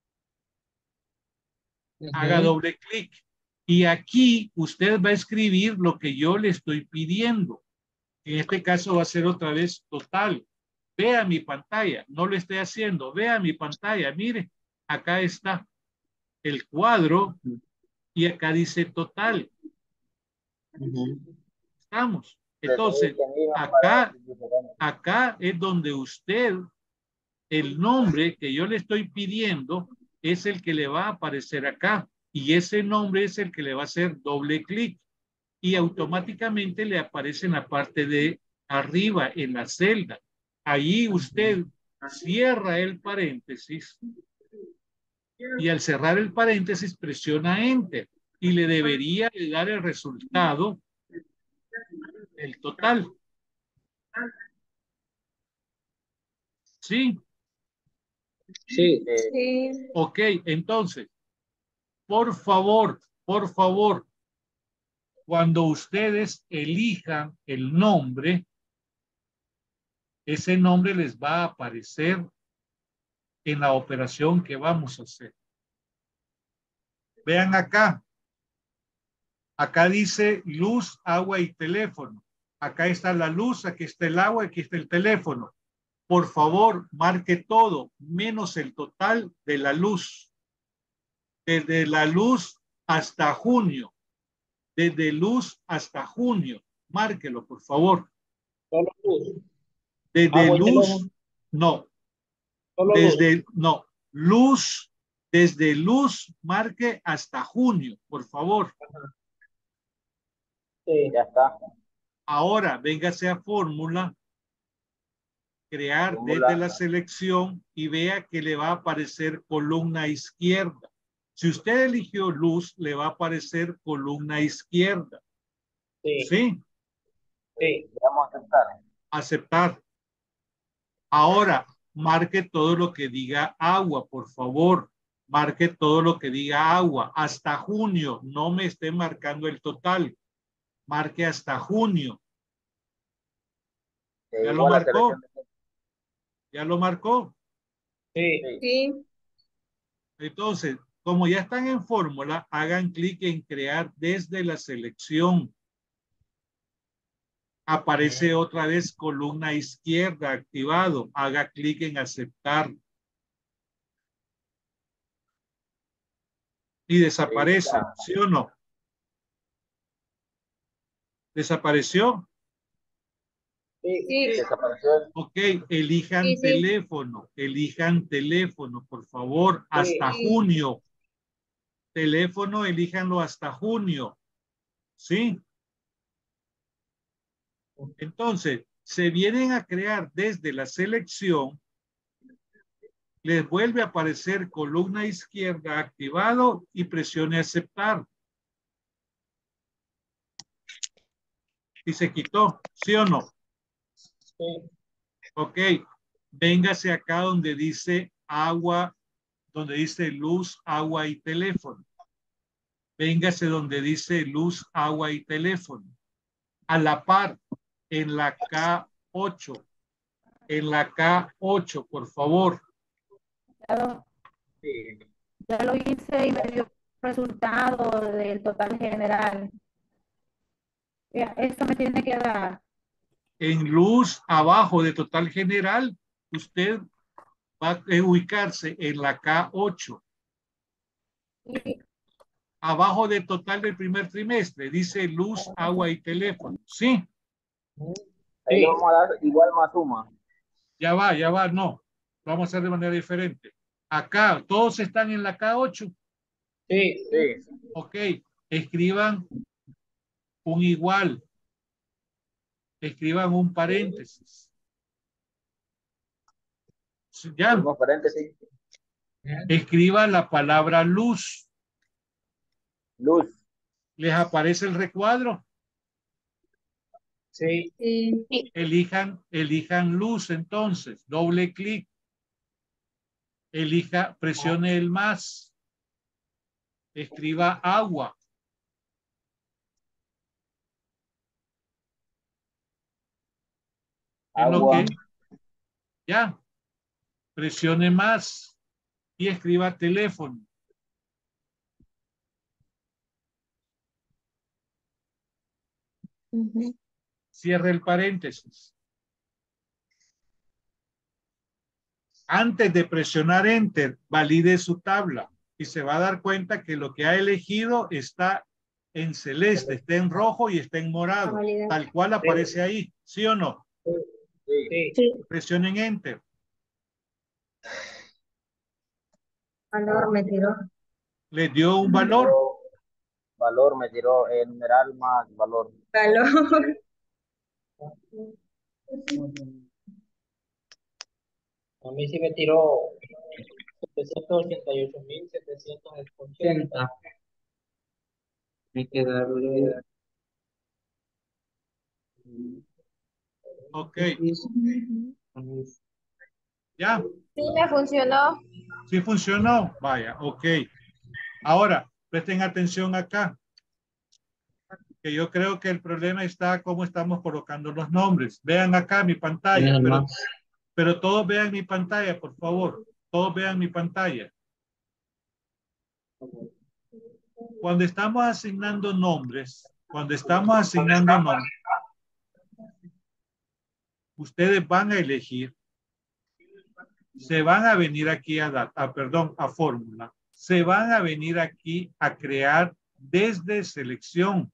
Haga doble clic. Y aquí usted va a escribir lo que yo le estoy pidiendo. En este caso va a ser otra vez total. Vea mi pantalla, no lo estoy haciendo. Vea mi pantalla, mire, acá está el cuadro y acá dice total. Estamos. Entonces, acá es donde usted, el nombre que yo le estoy pidiendo es el que le va a aparecer acá. Y ese nombre es el que le va a hacer doble clic. Y automáticamente le aparece en la parte de arriba, en la celda. Ahí usted cierra el paréntesis y al cerrar el paréntesis presiona Enter y le debería de dar el resultado, el total. ¿Sí? Sí. Sí. Ok, entonces, por favor, Cuando ustedes elijan el nombre, ese nombre les va a aparecer en la operación que vamos a hacer. Vean acá. Acá dice luz, agua y teléfono. Acá está la luz, aquí está el agua, aquí está el teléfono. Por favor, marque todo, menos el total de la luz. Desde la luz hasta junio. Desde luz hasta junio. Márquelo, por favor. Solo luz. Desde Agua y luz, teléfono. no. Solo luz. Desde, no. Luz, desde luz, marque hasta junio, por favor. Sí. Ya está. Ahora, véngase a fórmula, crear Fórmula. desde la selección y vea que le va a aparecer columna izquierda. Si usted eligió luz, le va a aparecer columna izquierda. Sí. ¿Sí? Sí. Vamos a aceptar. Aceptar. Ahora, marque todo lo que diga agua, por favor. Marque todo lo que diga agua. Hasta junio. No me esté marcando el total. Marque hasta junio. ¿Ya lo Igual la marcó? selección de- ¿Ya lo marcó? Sí. Sí. Sí. Entonces, como ya están en fórmula, hagan clic en crear desde la selección. Aparece otra vez columna izquierda activado. Haga clic en aceptar. Y desaparece, Ya. ¿sí o no? ¿Desapareció? Sí. Sí. Desapareció. Ok, elijan Sí, sí. teléfono. Elijan teléfono, por favor, hasta Sí. junio. Teléfono, elíjanlo hasta junio. ¿Sí? Entonces, se vienen a crear desde la selección. Les vuelve a aparecer columna izquierda activado y presione aceptar. Y se quitó, ¿sí o no? Sí. Ok, véngase acá donde dice agua, donde dice luz, agua y teléfono. Véngase donde dice luz, agua y teléfono. A la par, en la K8. En la K8, por favor. Sí. Ya lo hice y me dio resultado del total general. Ya, esto me tiene que dar. En luz, abajo de total general, usted va a ubicarse en la K8. Y Abajo de total del primer trimestre, dice luz, agua y teléfono. ¿Sí? Ahí le vamos a dar igual más suma. Ya va, no. Vamos a hacer de manera diferente. Acá, todos están en la K8. Sí. Sí. Ok, escriban un igual. Escriban un paréntesis. Ya, Ponemos paréntesis. escriban la palabra luz. Luz. ¿Les aparece el recuadro? Sí. Sí. Elijan luz entonces. Doble clic. Presione el más. Escriba agua. En lo Agua. que ya presione más y escriba teléfono. Cierre el paréntesis. Antes de presionar Enter, valide su tabla y se va a dar cuenta que lo que ha elegido está en celeste, está en rojo y está en morado, tal cual aparece ahí, ¿sí o no? Sí. Sí. Presionen Enter. Valor me tiró. ¿Le dio un valor? Valor me tiró el numeral más valor. Valor. A mí sí me tiró 788.780. Hay que darle. Ok. ¿Ya? Sí, me funcionó. ¿Sí funcionó? Vaya, ok. Ahora, presten atención acá. que yo creo que el problema está cómo estamos colocando los nombres. Vean acá mi ¿Quién es pantalla, el más? pero todos vean mi pantalla, por favor. Todos vean mi pantalla. Cuando estamos asignando nombres, ustedes van a elegir, se van a venir aquí a fórmula, se van a venir aquí a crear desde selección.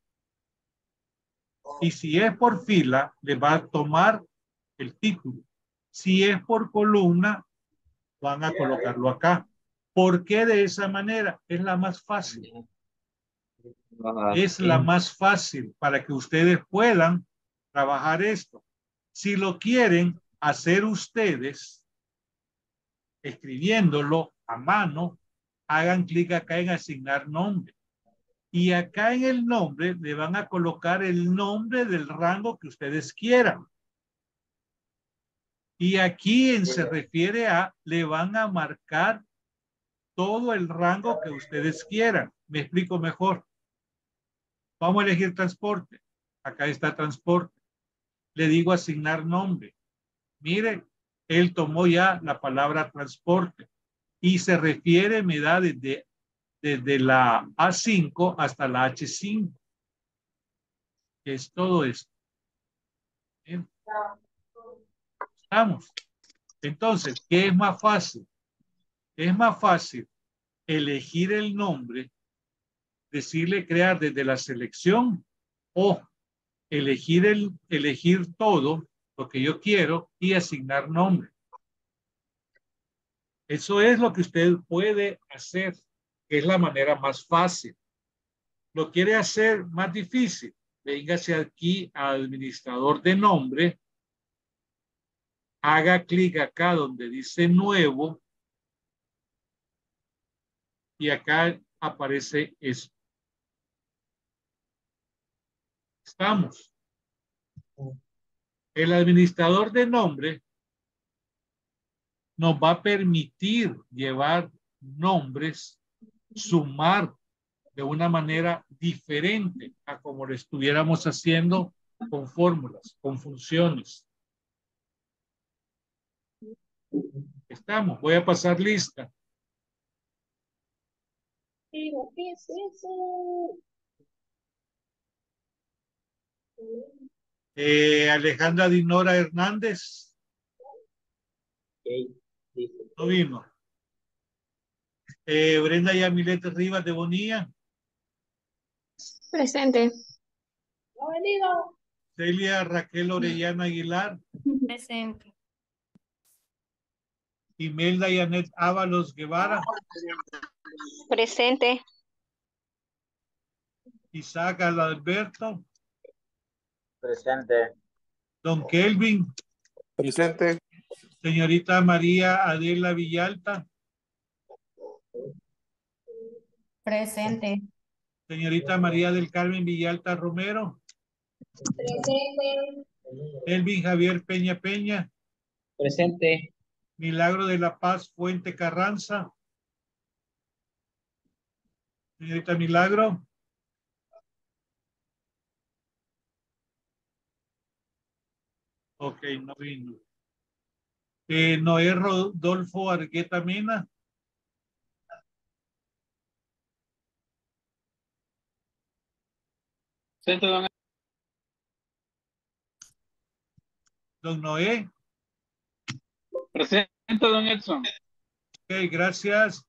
Y si es por fila, le va a tomar el título. Si es por columna, van a colocarlo acá. ¿Por qué de esa manera? Es la más fácil. Es la más fácil para que ustedes puedan trabajar esto. Si lo quieren hacer ustedes, escribiéndolo a mano, hagan clic acá en asignar nombre. Y acá en el nombre le van a colocar el nombre del rango que ustedes quieran. Y aquí en se refiere a, le van a marcar todo el rango que ustedes quieran. Me explico mejor. Vamos a elegir transporte. Acá está transporte. Le digo asignar nombre. Mire, él tomó ya la palabra transporte y se refiere, me da desde la A5 hasta la H5. Que es todo esto. Bien. Estamos. Entonces, ¿qué es más fácil? Es más fácil elegir el nombre, decirle crear desde la selección o elegir todo lo que yo quiero y asignar nombre. Eso es lo que usted puede hacer, que es la manera más fácil. ¿Lo quiere hacer más difícil? Véngase aquí a administrador de nombre, haga clic acá donde dice nuevo y acá aparece eso. Estamos. El administrador de nombre nos va a permitir llevar nombres, sumar de una manera diferente a como lo estuviéramos haciendo con fórmulas, con funciones. Estamos. Voy a pasar lista. Alejandra Dinora Hernández. No vino. Brenda Yamilet Rivas de Bonilla. Presente. Celia Raquel Orellana Aguilar. Presente. Imelda Yanet Ábalos Guevara. Presente. Isaac Alberto. Presente. Don Kelvin. Presente. Señorita María Adela Villalta. Presente. Señorita María del Carmen Villalta Romero. Presente. Elvin Javier Peña Peña. Presente. Milagro de la Paz Fuente Carranza. Señorita Milagro. Ok, no vino. Noé Rodolfo Argueta Mena. Presente, Don Noé. Presente, don Edson. Ok, gracias.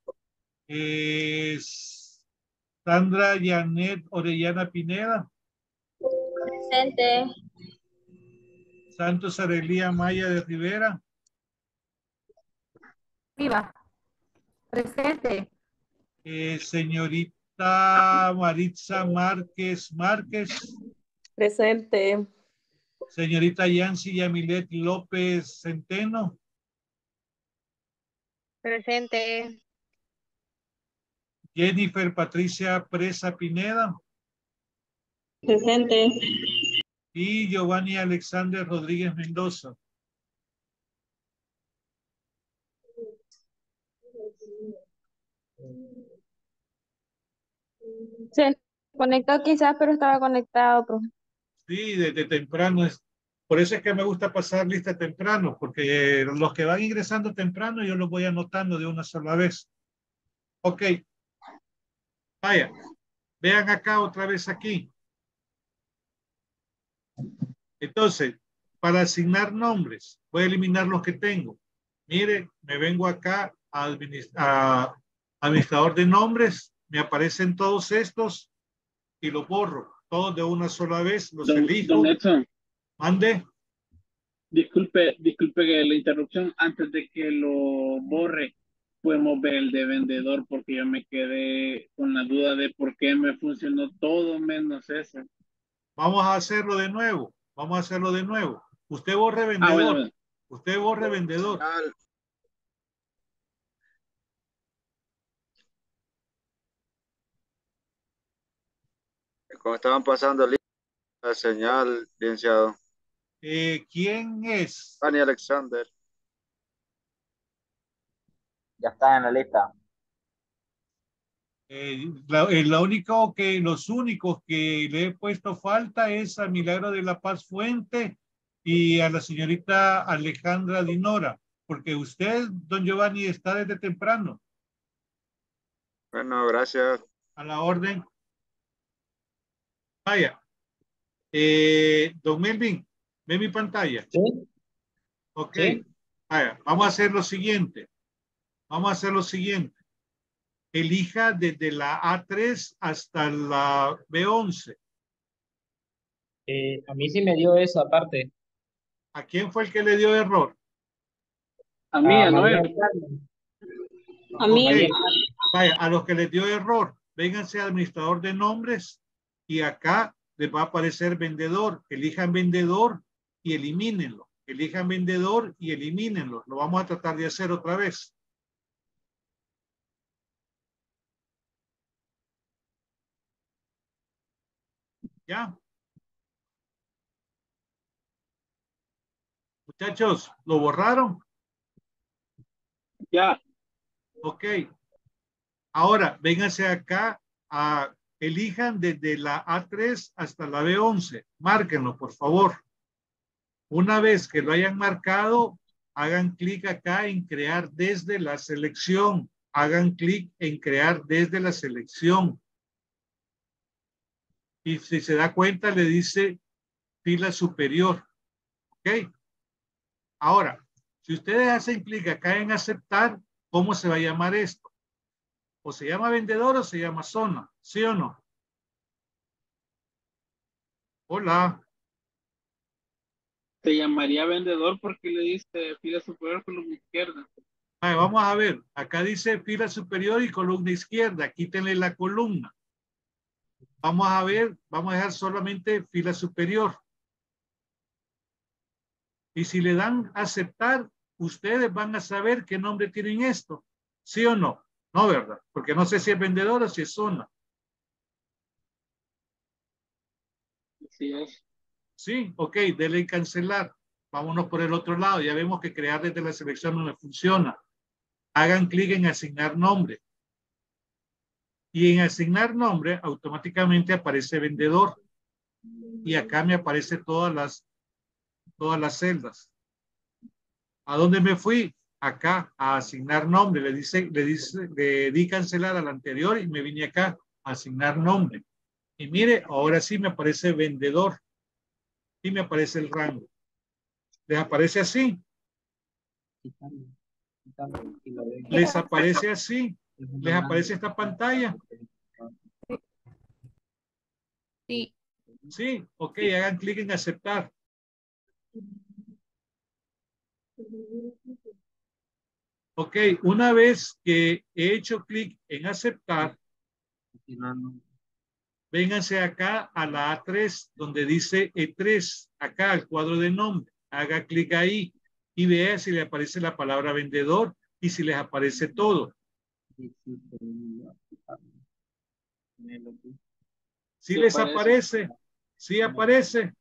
Sandra Janet Orellana Pineda. Presente. Santos Arelía Maya de Rivera. Viva. Presente. Señorita Maritza Márquez Márquez. Presente. Señorita Yancy Yamilet López Centeno. Presente. Jennifer Patricia Presa Pineda. Presente. Y Giovanni Alexander Rodríguez Mendoza. Conectado quizás, pero estaba conectado, profe. Sí, desde temprano es. Por eso es que me gusta pasar lista temprano, porque los que van ingresando temprano yo los voy anotando de una sola vez. Ok, vaya, vean acá otra vez aquí. Entonces, para asignar nombres, voy a eliminar los que tengo. Mire, me vengo acá a administrador de nombres, me aparecen todos estos y los borro, todos de una sola vez, los elijo. Don Edson, Mande. disculpe que la interrupción, antes de que lo borre, podemos ver el de vendedor porque yo me quedé con la duda de por qué me funcionó todo menos eso. Vamos a hacerlo de nuevo. Vamos a hacerlo de nuevo. Usted borre vendedor. Bueno. Usted borre vendedor. Como estaban pasando la señal, licenciado. ¿Quién es? Dani Alexander. Ya está en la lista. Los únicos que le he puesto falta es a Milagro de la Paz Fuente y a la señorita Alejandra Dinora, porque usted, don Giovanni, está desde temprano. Bueno, gracias. A la orden. Vaya. Don Melvin, ¿ve mi pantalla? Sí. Ok. Sí. Vaya, vamos a hacer lo siguiente. Vamos a hacer lo siguiente. Elija desde la A3 hasta la B11. A mí sí me dio esa parte. ¿A quién fue el que le dio error? A mí, a María Noel. del Carmen. A mí. Okay. Vaya, a los que les dio error, vénganse a administrador de nombres y acá les va a aparecer vendedor. Elijan vendedor y elimínenlo. Elijan vendedor y elimínenlo. Lo vamos a tratar de hacer otra vez. ¿Ya? Muchachos, ¿lo borraron? Ya. Ok. Ahora, vénganse acá elijan desde la A3 hasta la B11. Márquenlo, por favor. Una vez que lo hayan marcado, hagan clic acá en crear desde la selección. Hagan clic en crear desde la selección. Y si se da cuenta, le dice fila superior. ¿Ok? Ahora, si ustedes hacen clic acá en aceptar, ¿cómo se va a llamar esto? O se llama vendedor o se llama zona. ¿Sí o no? Hola. Se llamaría vendedor porque le dice fila superior columna izquierda. Vamos a ver. Acá dice fila superior y columna izquierda. Quítenle la columna. Vamos a ver. Vamos a dejar solamente fila superior. Y si le dan aceptar, ustedes van a saber qué nombre tienen esto. ¿Sí o no? No, ¿verdad? Porque no sé si es vendedor o si es zona. Así es. Sí, ok, denle cancelar. Vámonos por el otro lado. Ya vemos que crear desde la selección no me funciona. Hagan clic en asignar nombre. Y en asignar nombre, automáticamente aparece vendedor. Y acá me aparece todas las celdas. ¿A dónde me fui? Acá, a asignar nombre. Le di cancelar al anterior y me vine acá a asignar nombre. Y mire, ahora sí me aparece vendedor. Y me aparece el rango. ¿Les aparece así? ¿Les aparece así? ¿Les aparece esta pantalla? Sí. Sí, ok, hagan clic en aceptar. Ok, una vez que he hecho clic en aceptar, vénganse acá a la A3, donde dice E3, acá al cuadro de nombre. Haga clic ahí y vea si le aparece la palabra vendedor y si les aparece todo. Si les aparece, sí aparece.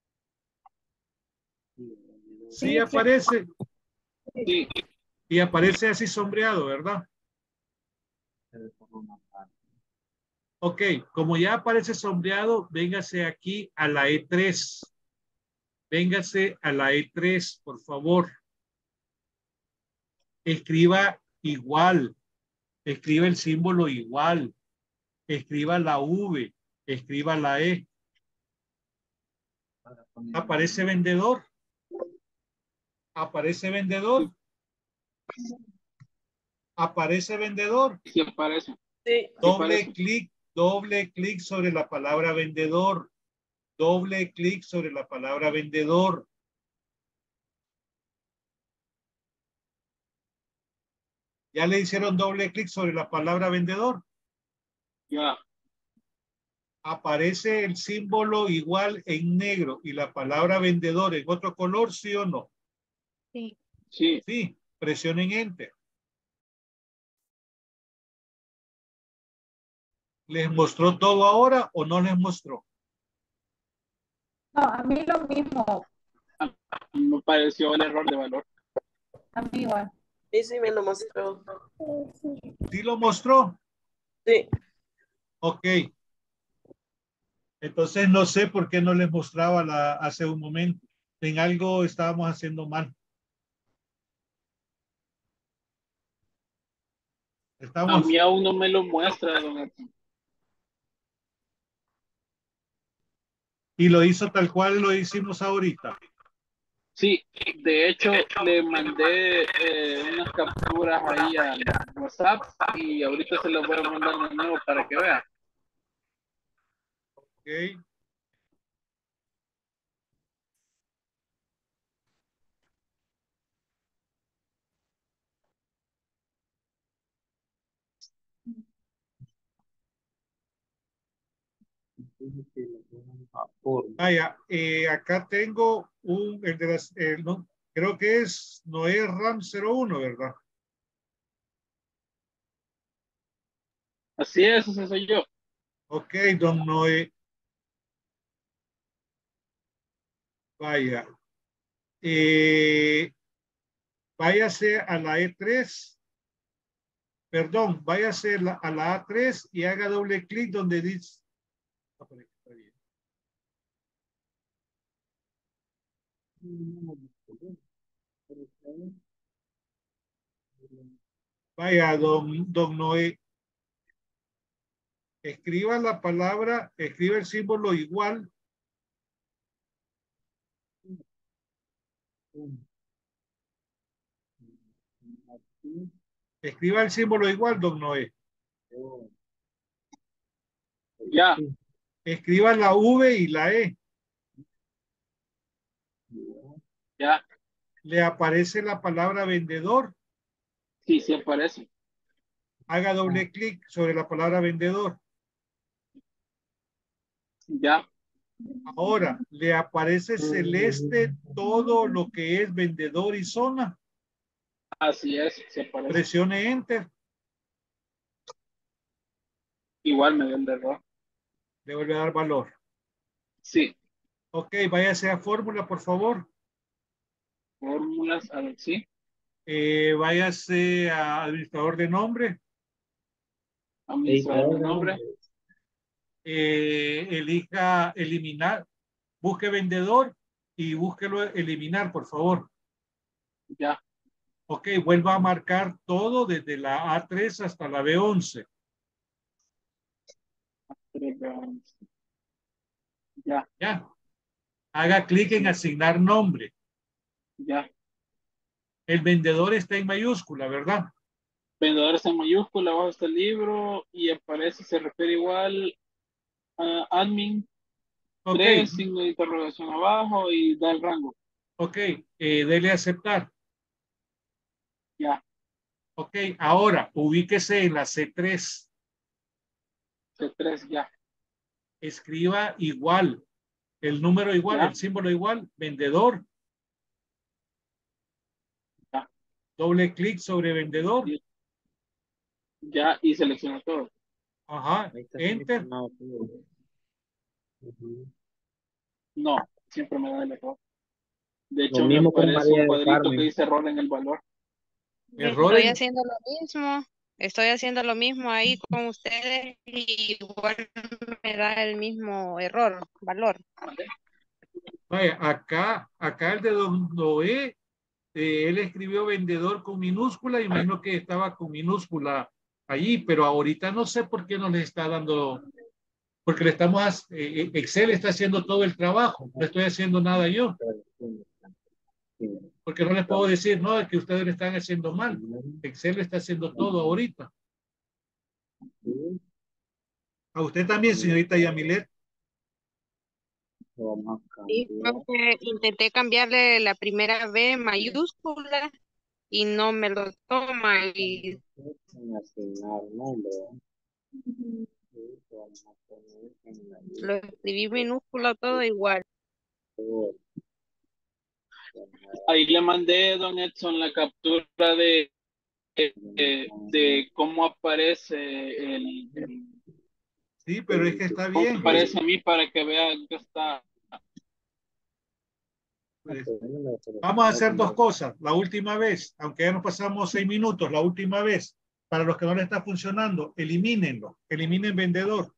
Sí aparece. Sí. Y aparece así sombreado, ¿verdad? Ok, como ya aparece sombreado, véngase aquí a la E3. Véngase a la E3, por favor. Escriba igual. Escriba el símbolo igual. Escriba la V. Escriba la E. Aparece vendedor. Aparece vendedor. Aparece vendedor. Sí aparece. Sí. Doble clic sobre la palabra vendedor. Doble clic sobre la palabra vendedor. ¿Ya le hicieron doble clic sobre la palabra vendedor? Ya. Aparece el símbolo igual en negro y la palabra vendedor en otro color, ¿sí o no? Sí. Sí. Sí, presionen Enter. ¿Les mostró todo ahora o no les mostró? No, a mí lo mismo. Me pareció el error de valor. A mí igual. Y sí me lo mostró. ¿Sí lo mostró? Sí. Ok. Entonces no sé por qué no les mostraba hace un momento. En algo estábamos haciendo mal. A mí aún no me lo muestra, don Edson. Y lo hizo tal cual lo hicimos ahorita. Sí, de hecho le mandé unas capturas ahí al WhatsApp y ahorita se las voy a mandar de nuevo para que vea. Ok. Vaya, acá tengo el de las, no, creo que es Noé Ram 01, ¿verdad? Así es, ese soy yo. Ok, don Noé. Vaya. Váyase a la E3. Perdón, váyase a la A3 y haga doble clic donde dice. Vaya, don Noé. Escriba la palabra, escriba el símbolo igual. Escriba el símbolo igual, don Noé. Ya. Escriba la V y la E. Ya. Le aparece la palabra vendedor. Sí, sí aparece. Haga doble clic sobre la palabra vendedor. Ya. Ahora, le aparece celeste todo lo que es vendedor y zona. Así es, sí aparece. Presione Enter. Igual me dio el error. Le vuelve a dar valor. Sí. Ok, váyase a fórmula, por favor. Fórmulas, a ver, sí. Váyase a administrador de nombre. Administrador de nombre. Elija eliminar. Busque vendedor y búsquelo eliminar, por favor. Ya. Ok, vuelva a marcar todo desde la A3 hasta la B11. Ya. Ya. Haga clic en asignar nombre. Ya. El vendedor está en mayúscula, ¿verdad? Vendedores en mayúscula, abajo está el libro y aparece, se refiere igual a admin. Ok. 3, signo de interrogación abajo y da el rango. Ok, dele a aceptar. Ya. Ok, ahora ubíquese en la C3. C3, ya. Escriba igual, el número igual, Ya. el símbolo igual, vendedor. Ya. Doble clic sobre vendedor. Ya, y selecciona todo. Ajá, Enter. No, siempre me da el error. De Lo hecho, me mismo con aparece María un del cuadrito que Carmen. dice error en el valor. Error Estoy en, haciendo lo mismo. Estoy haciendo lo mismo ahí con ustedes y igual me da el mismo error, valor. Vaya, acá el de Don Noé, él escribió vendedor con minúscula, imagino que estaba con minúscula allí, pero ahorita no sé por qué no le está dando, porque le estamos, Excel está haciendo todo el trabajo, no estoy haciendo nada yo, porque no les puedo decir, no, es que ustedes lo están haciendo mal, Excel está haciendo todo ahorita. A usted también, señorita Yamilet. Sí, creo que intenté cambiarle la primera B mayúscula y no me lo toma y lo escribí minúscula todo igual. Ahí le mandé, don Edson, la captura de cómo aparece Sí, pero es que está cómo bien. aparece a mí para que vean que está. Pues, vamos a hacer dos cosas. La última vez, aunque ya nos pasamos 6 minutos, la última vez, para los que no le está funcionando, elimínenlo. Eliminen vendedor.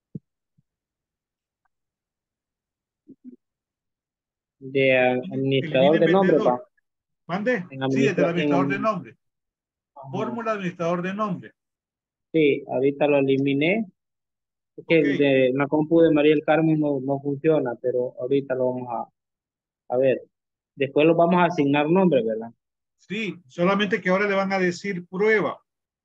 De administrador Eliminen de nombre, vendedor. va. ¿Mande? Sí, desde el administrador de nombre. Fórmula administrador de nombre. Sí, ahorita lo eliminé. Es que el Ok. de la compu de María del Carmen no funciona, pero ahorita lo vamos a ver. Después lo vamos a asignar nombre, ¿verdad? Sí, solamente que ahora le van a decir prueba.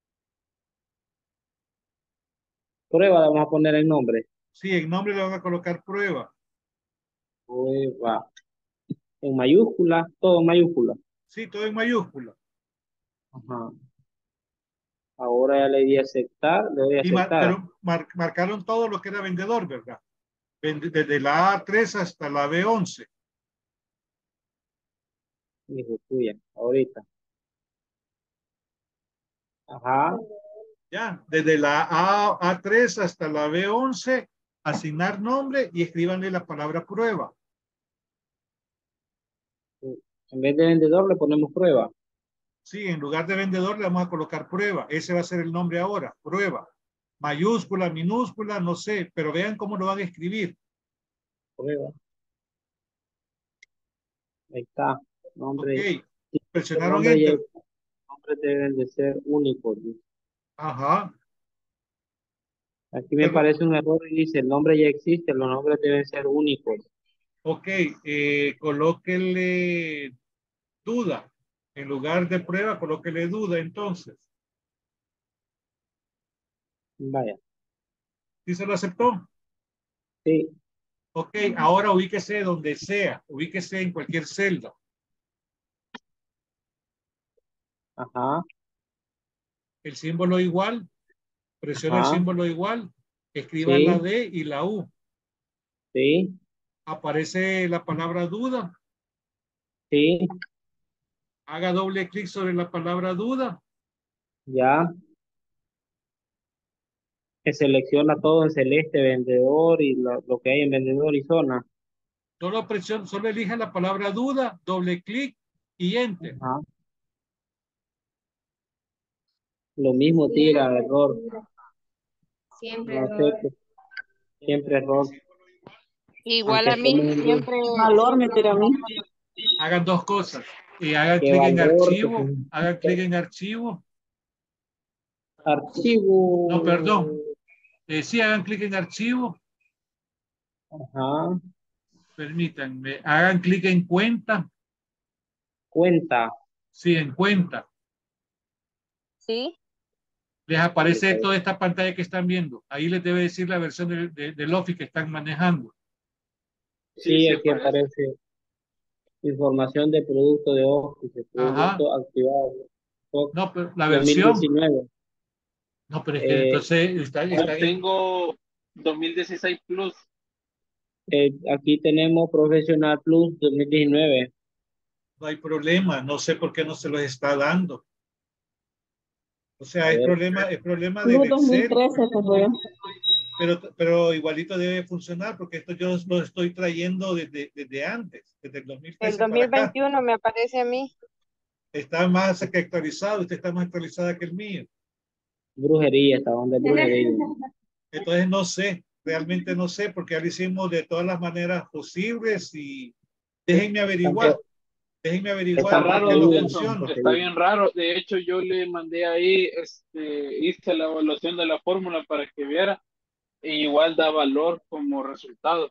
Prueba, le vamos a poner el nombre. Sí, en nombre le van a colocar prueba. Prueba. En mayúscula, todo en mayúscula. Sí, todo en mayúscula. Ajá. Ahora ya le di a aceptar, le doy a aceptar. Pero marcaron todo lo que era vendedor, ¿verdad? Desde la A3 hasta la B11. Hijo tuya, ahorita. Ajá. Ya, desde la A3 hasta la B11, asignar nombre y escríbanle la palabra prueba. En vez de vendedor le ponemos prueba. Sí, en lugar de vendedor le vamos a colocar prueba. Ese va a ser el nombre ahora, prueba. Mayúscula, minúscula, no sé, pero vean cómo lo van a escribir. Prueba. Ahí está. Nombre. Ok, presionaron Nombre Enter. Nombres deben de ser únicos. Ajá. Aquí me parece un error y dice, el nombre ya existe, los nombres deben ser únicos. Ok, colóquele duda. En lugar de prueba, colóquele duda entonces. Vaya. ¿Sí se lo aceptó? Sí. Ok, ahora ubíquese donde sea, ubíquese en cualquier celda. Ajá. El símbolo igual, presiona el Ajá. símbolo igual, escriba Sí. la D y la U. Sí. Aparece la palabra duda. Sí. Haga doble clic sobre la palabra duda. Ya. Que selecciona todo en celeste, vendedor y lo que hay en vendedor y zona. Solo elija la palabra duda, doble clic y enter. Ajá. Lo mismo tira, error. Siempre No error. acepto. Siempre error. Igual Aunque a mí estemos en siempre Valor me tira a mí. Hagan dos cosas. Hagan qué clic en valor, archivo. Hagan clic en archivo. archivo. No, perdón. Sí, hagan clic en archivo. Ajá. Permítanme. Hagan clic en cuenta. Cuenta. Sí, en cuenta. sí. Les aparece toda esta pantalla que están viendo. Ahí les debe decir la versión del Office que están manejando. Sí, aquí aparece información de producto de Office, Ajá. producto activado. No, pero la versión. 2019. No, pero es que entonces está Yo tengo 2016 Plus. Aquí tenemos Professional Plus 2019. No hay problema. No sé por qué no se los está dando. O sea, A es ver. problema del Plus Excel. 2013 tengo yo. Pero igualito debe funcionar porque esto yo lo estoy trayendo desde antes, desde el El 2013 para acá. 2021 me aparece a mí. Está más que actualizado, usted está más actualizada que el mío. Brujería, está donde brujería. Entonces no sé, realmente no sé, porque ya lo hicimos de todas las maneras posibles y déjenme averiguar Está por qué raro no eso, funciona. está bien raro. De hecho, yo le mandé ahí, hice la evaluación de la fórmula para que viera, e igual da valor como resultado.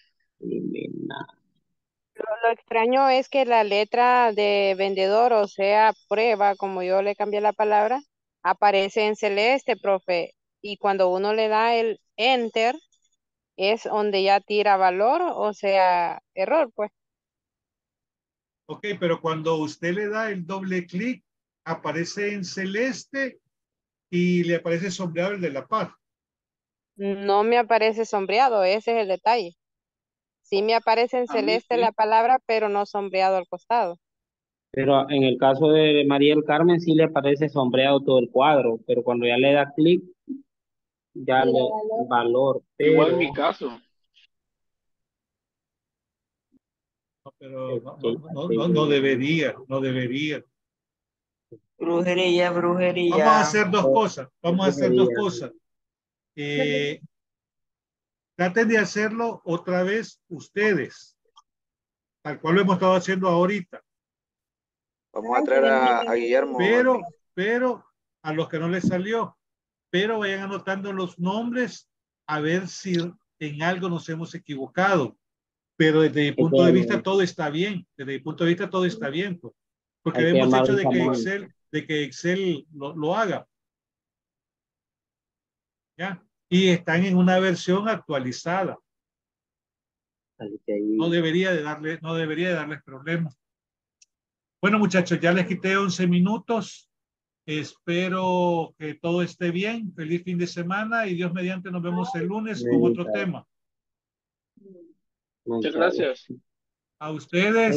Lo extraño es que la letra de vendedor, o sea, prueba, como yo le cambié la palabra, aparece en celeste, profe. Y cuando uno le da el enter, es donde ya tira valor, o sea, error, pues. Ok, pero cuando usted le da el doble clic, aparece en celeste y le aparece sombreado el de la par. No me aparece sombreado, ese es el detalle. Sí me aparece en A mí celeste sí. la palabra, pero no sombreado al costado. Pero en el caso de María del Carmen sí le aparece sombreado todo el cuadro, pero cuando ya le da clic, ya le valor, Igual pero mi caso. No, pero no, que no debería, no debería. Brujería, Vamos a brujería. hacer dos cosas, es vamos a hacer dos brujería. cosas. Traten de hacerlo otra vez ustedes, tal cual lo hemos estado haciendo ahorita, Vamos a traer a Guillermo. pero a los que no les salió, pero vayan anotando los nombres a ver si en algo nos hemos equivocado. Pero desde mi punto de vista todo está bien, desde mi punto de vista todo está bien, pues, porque Hay que habíamos llamar hecho a Samuel. de que Excel lo haga, ¿ya? Y están en una versión actualizada. No debería de darles problemas. Bueno, muchachos, ya les quité 11 minutos. Espero que todo esté bien. Feliz fin de semana y Dios mediante nos vemos el lunes con otro tema. Muchas gracias. A ustedes.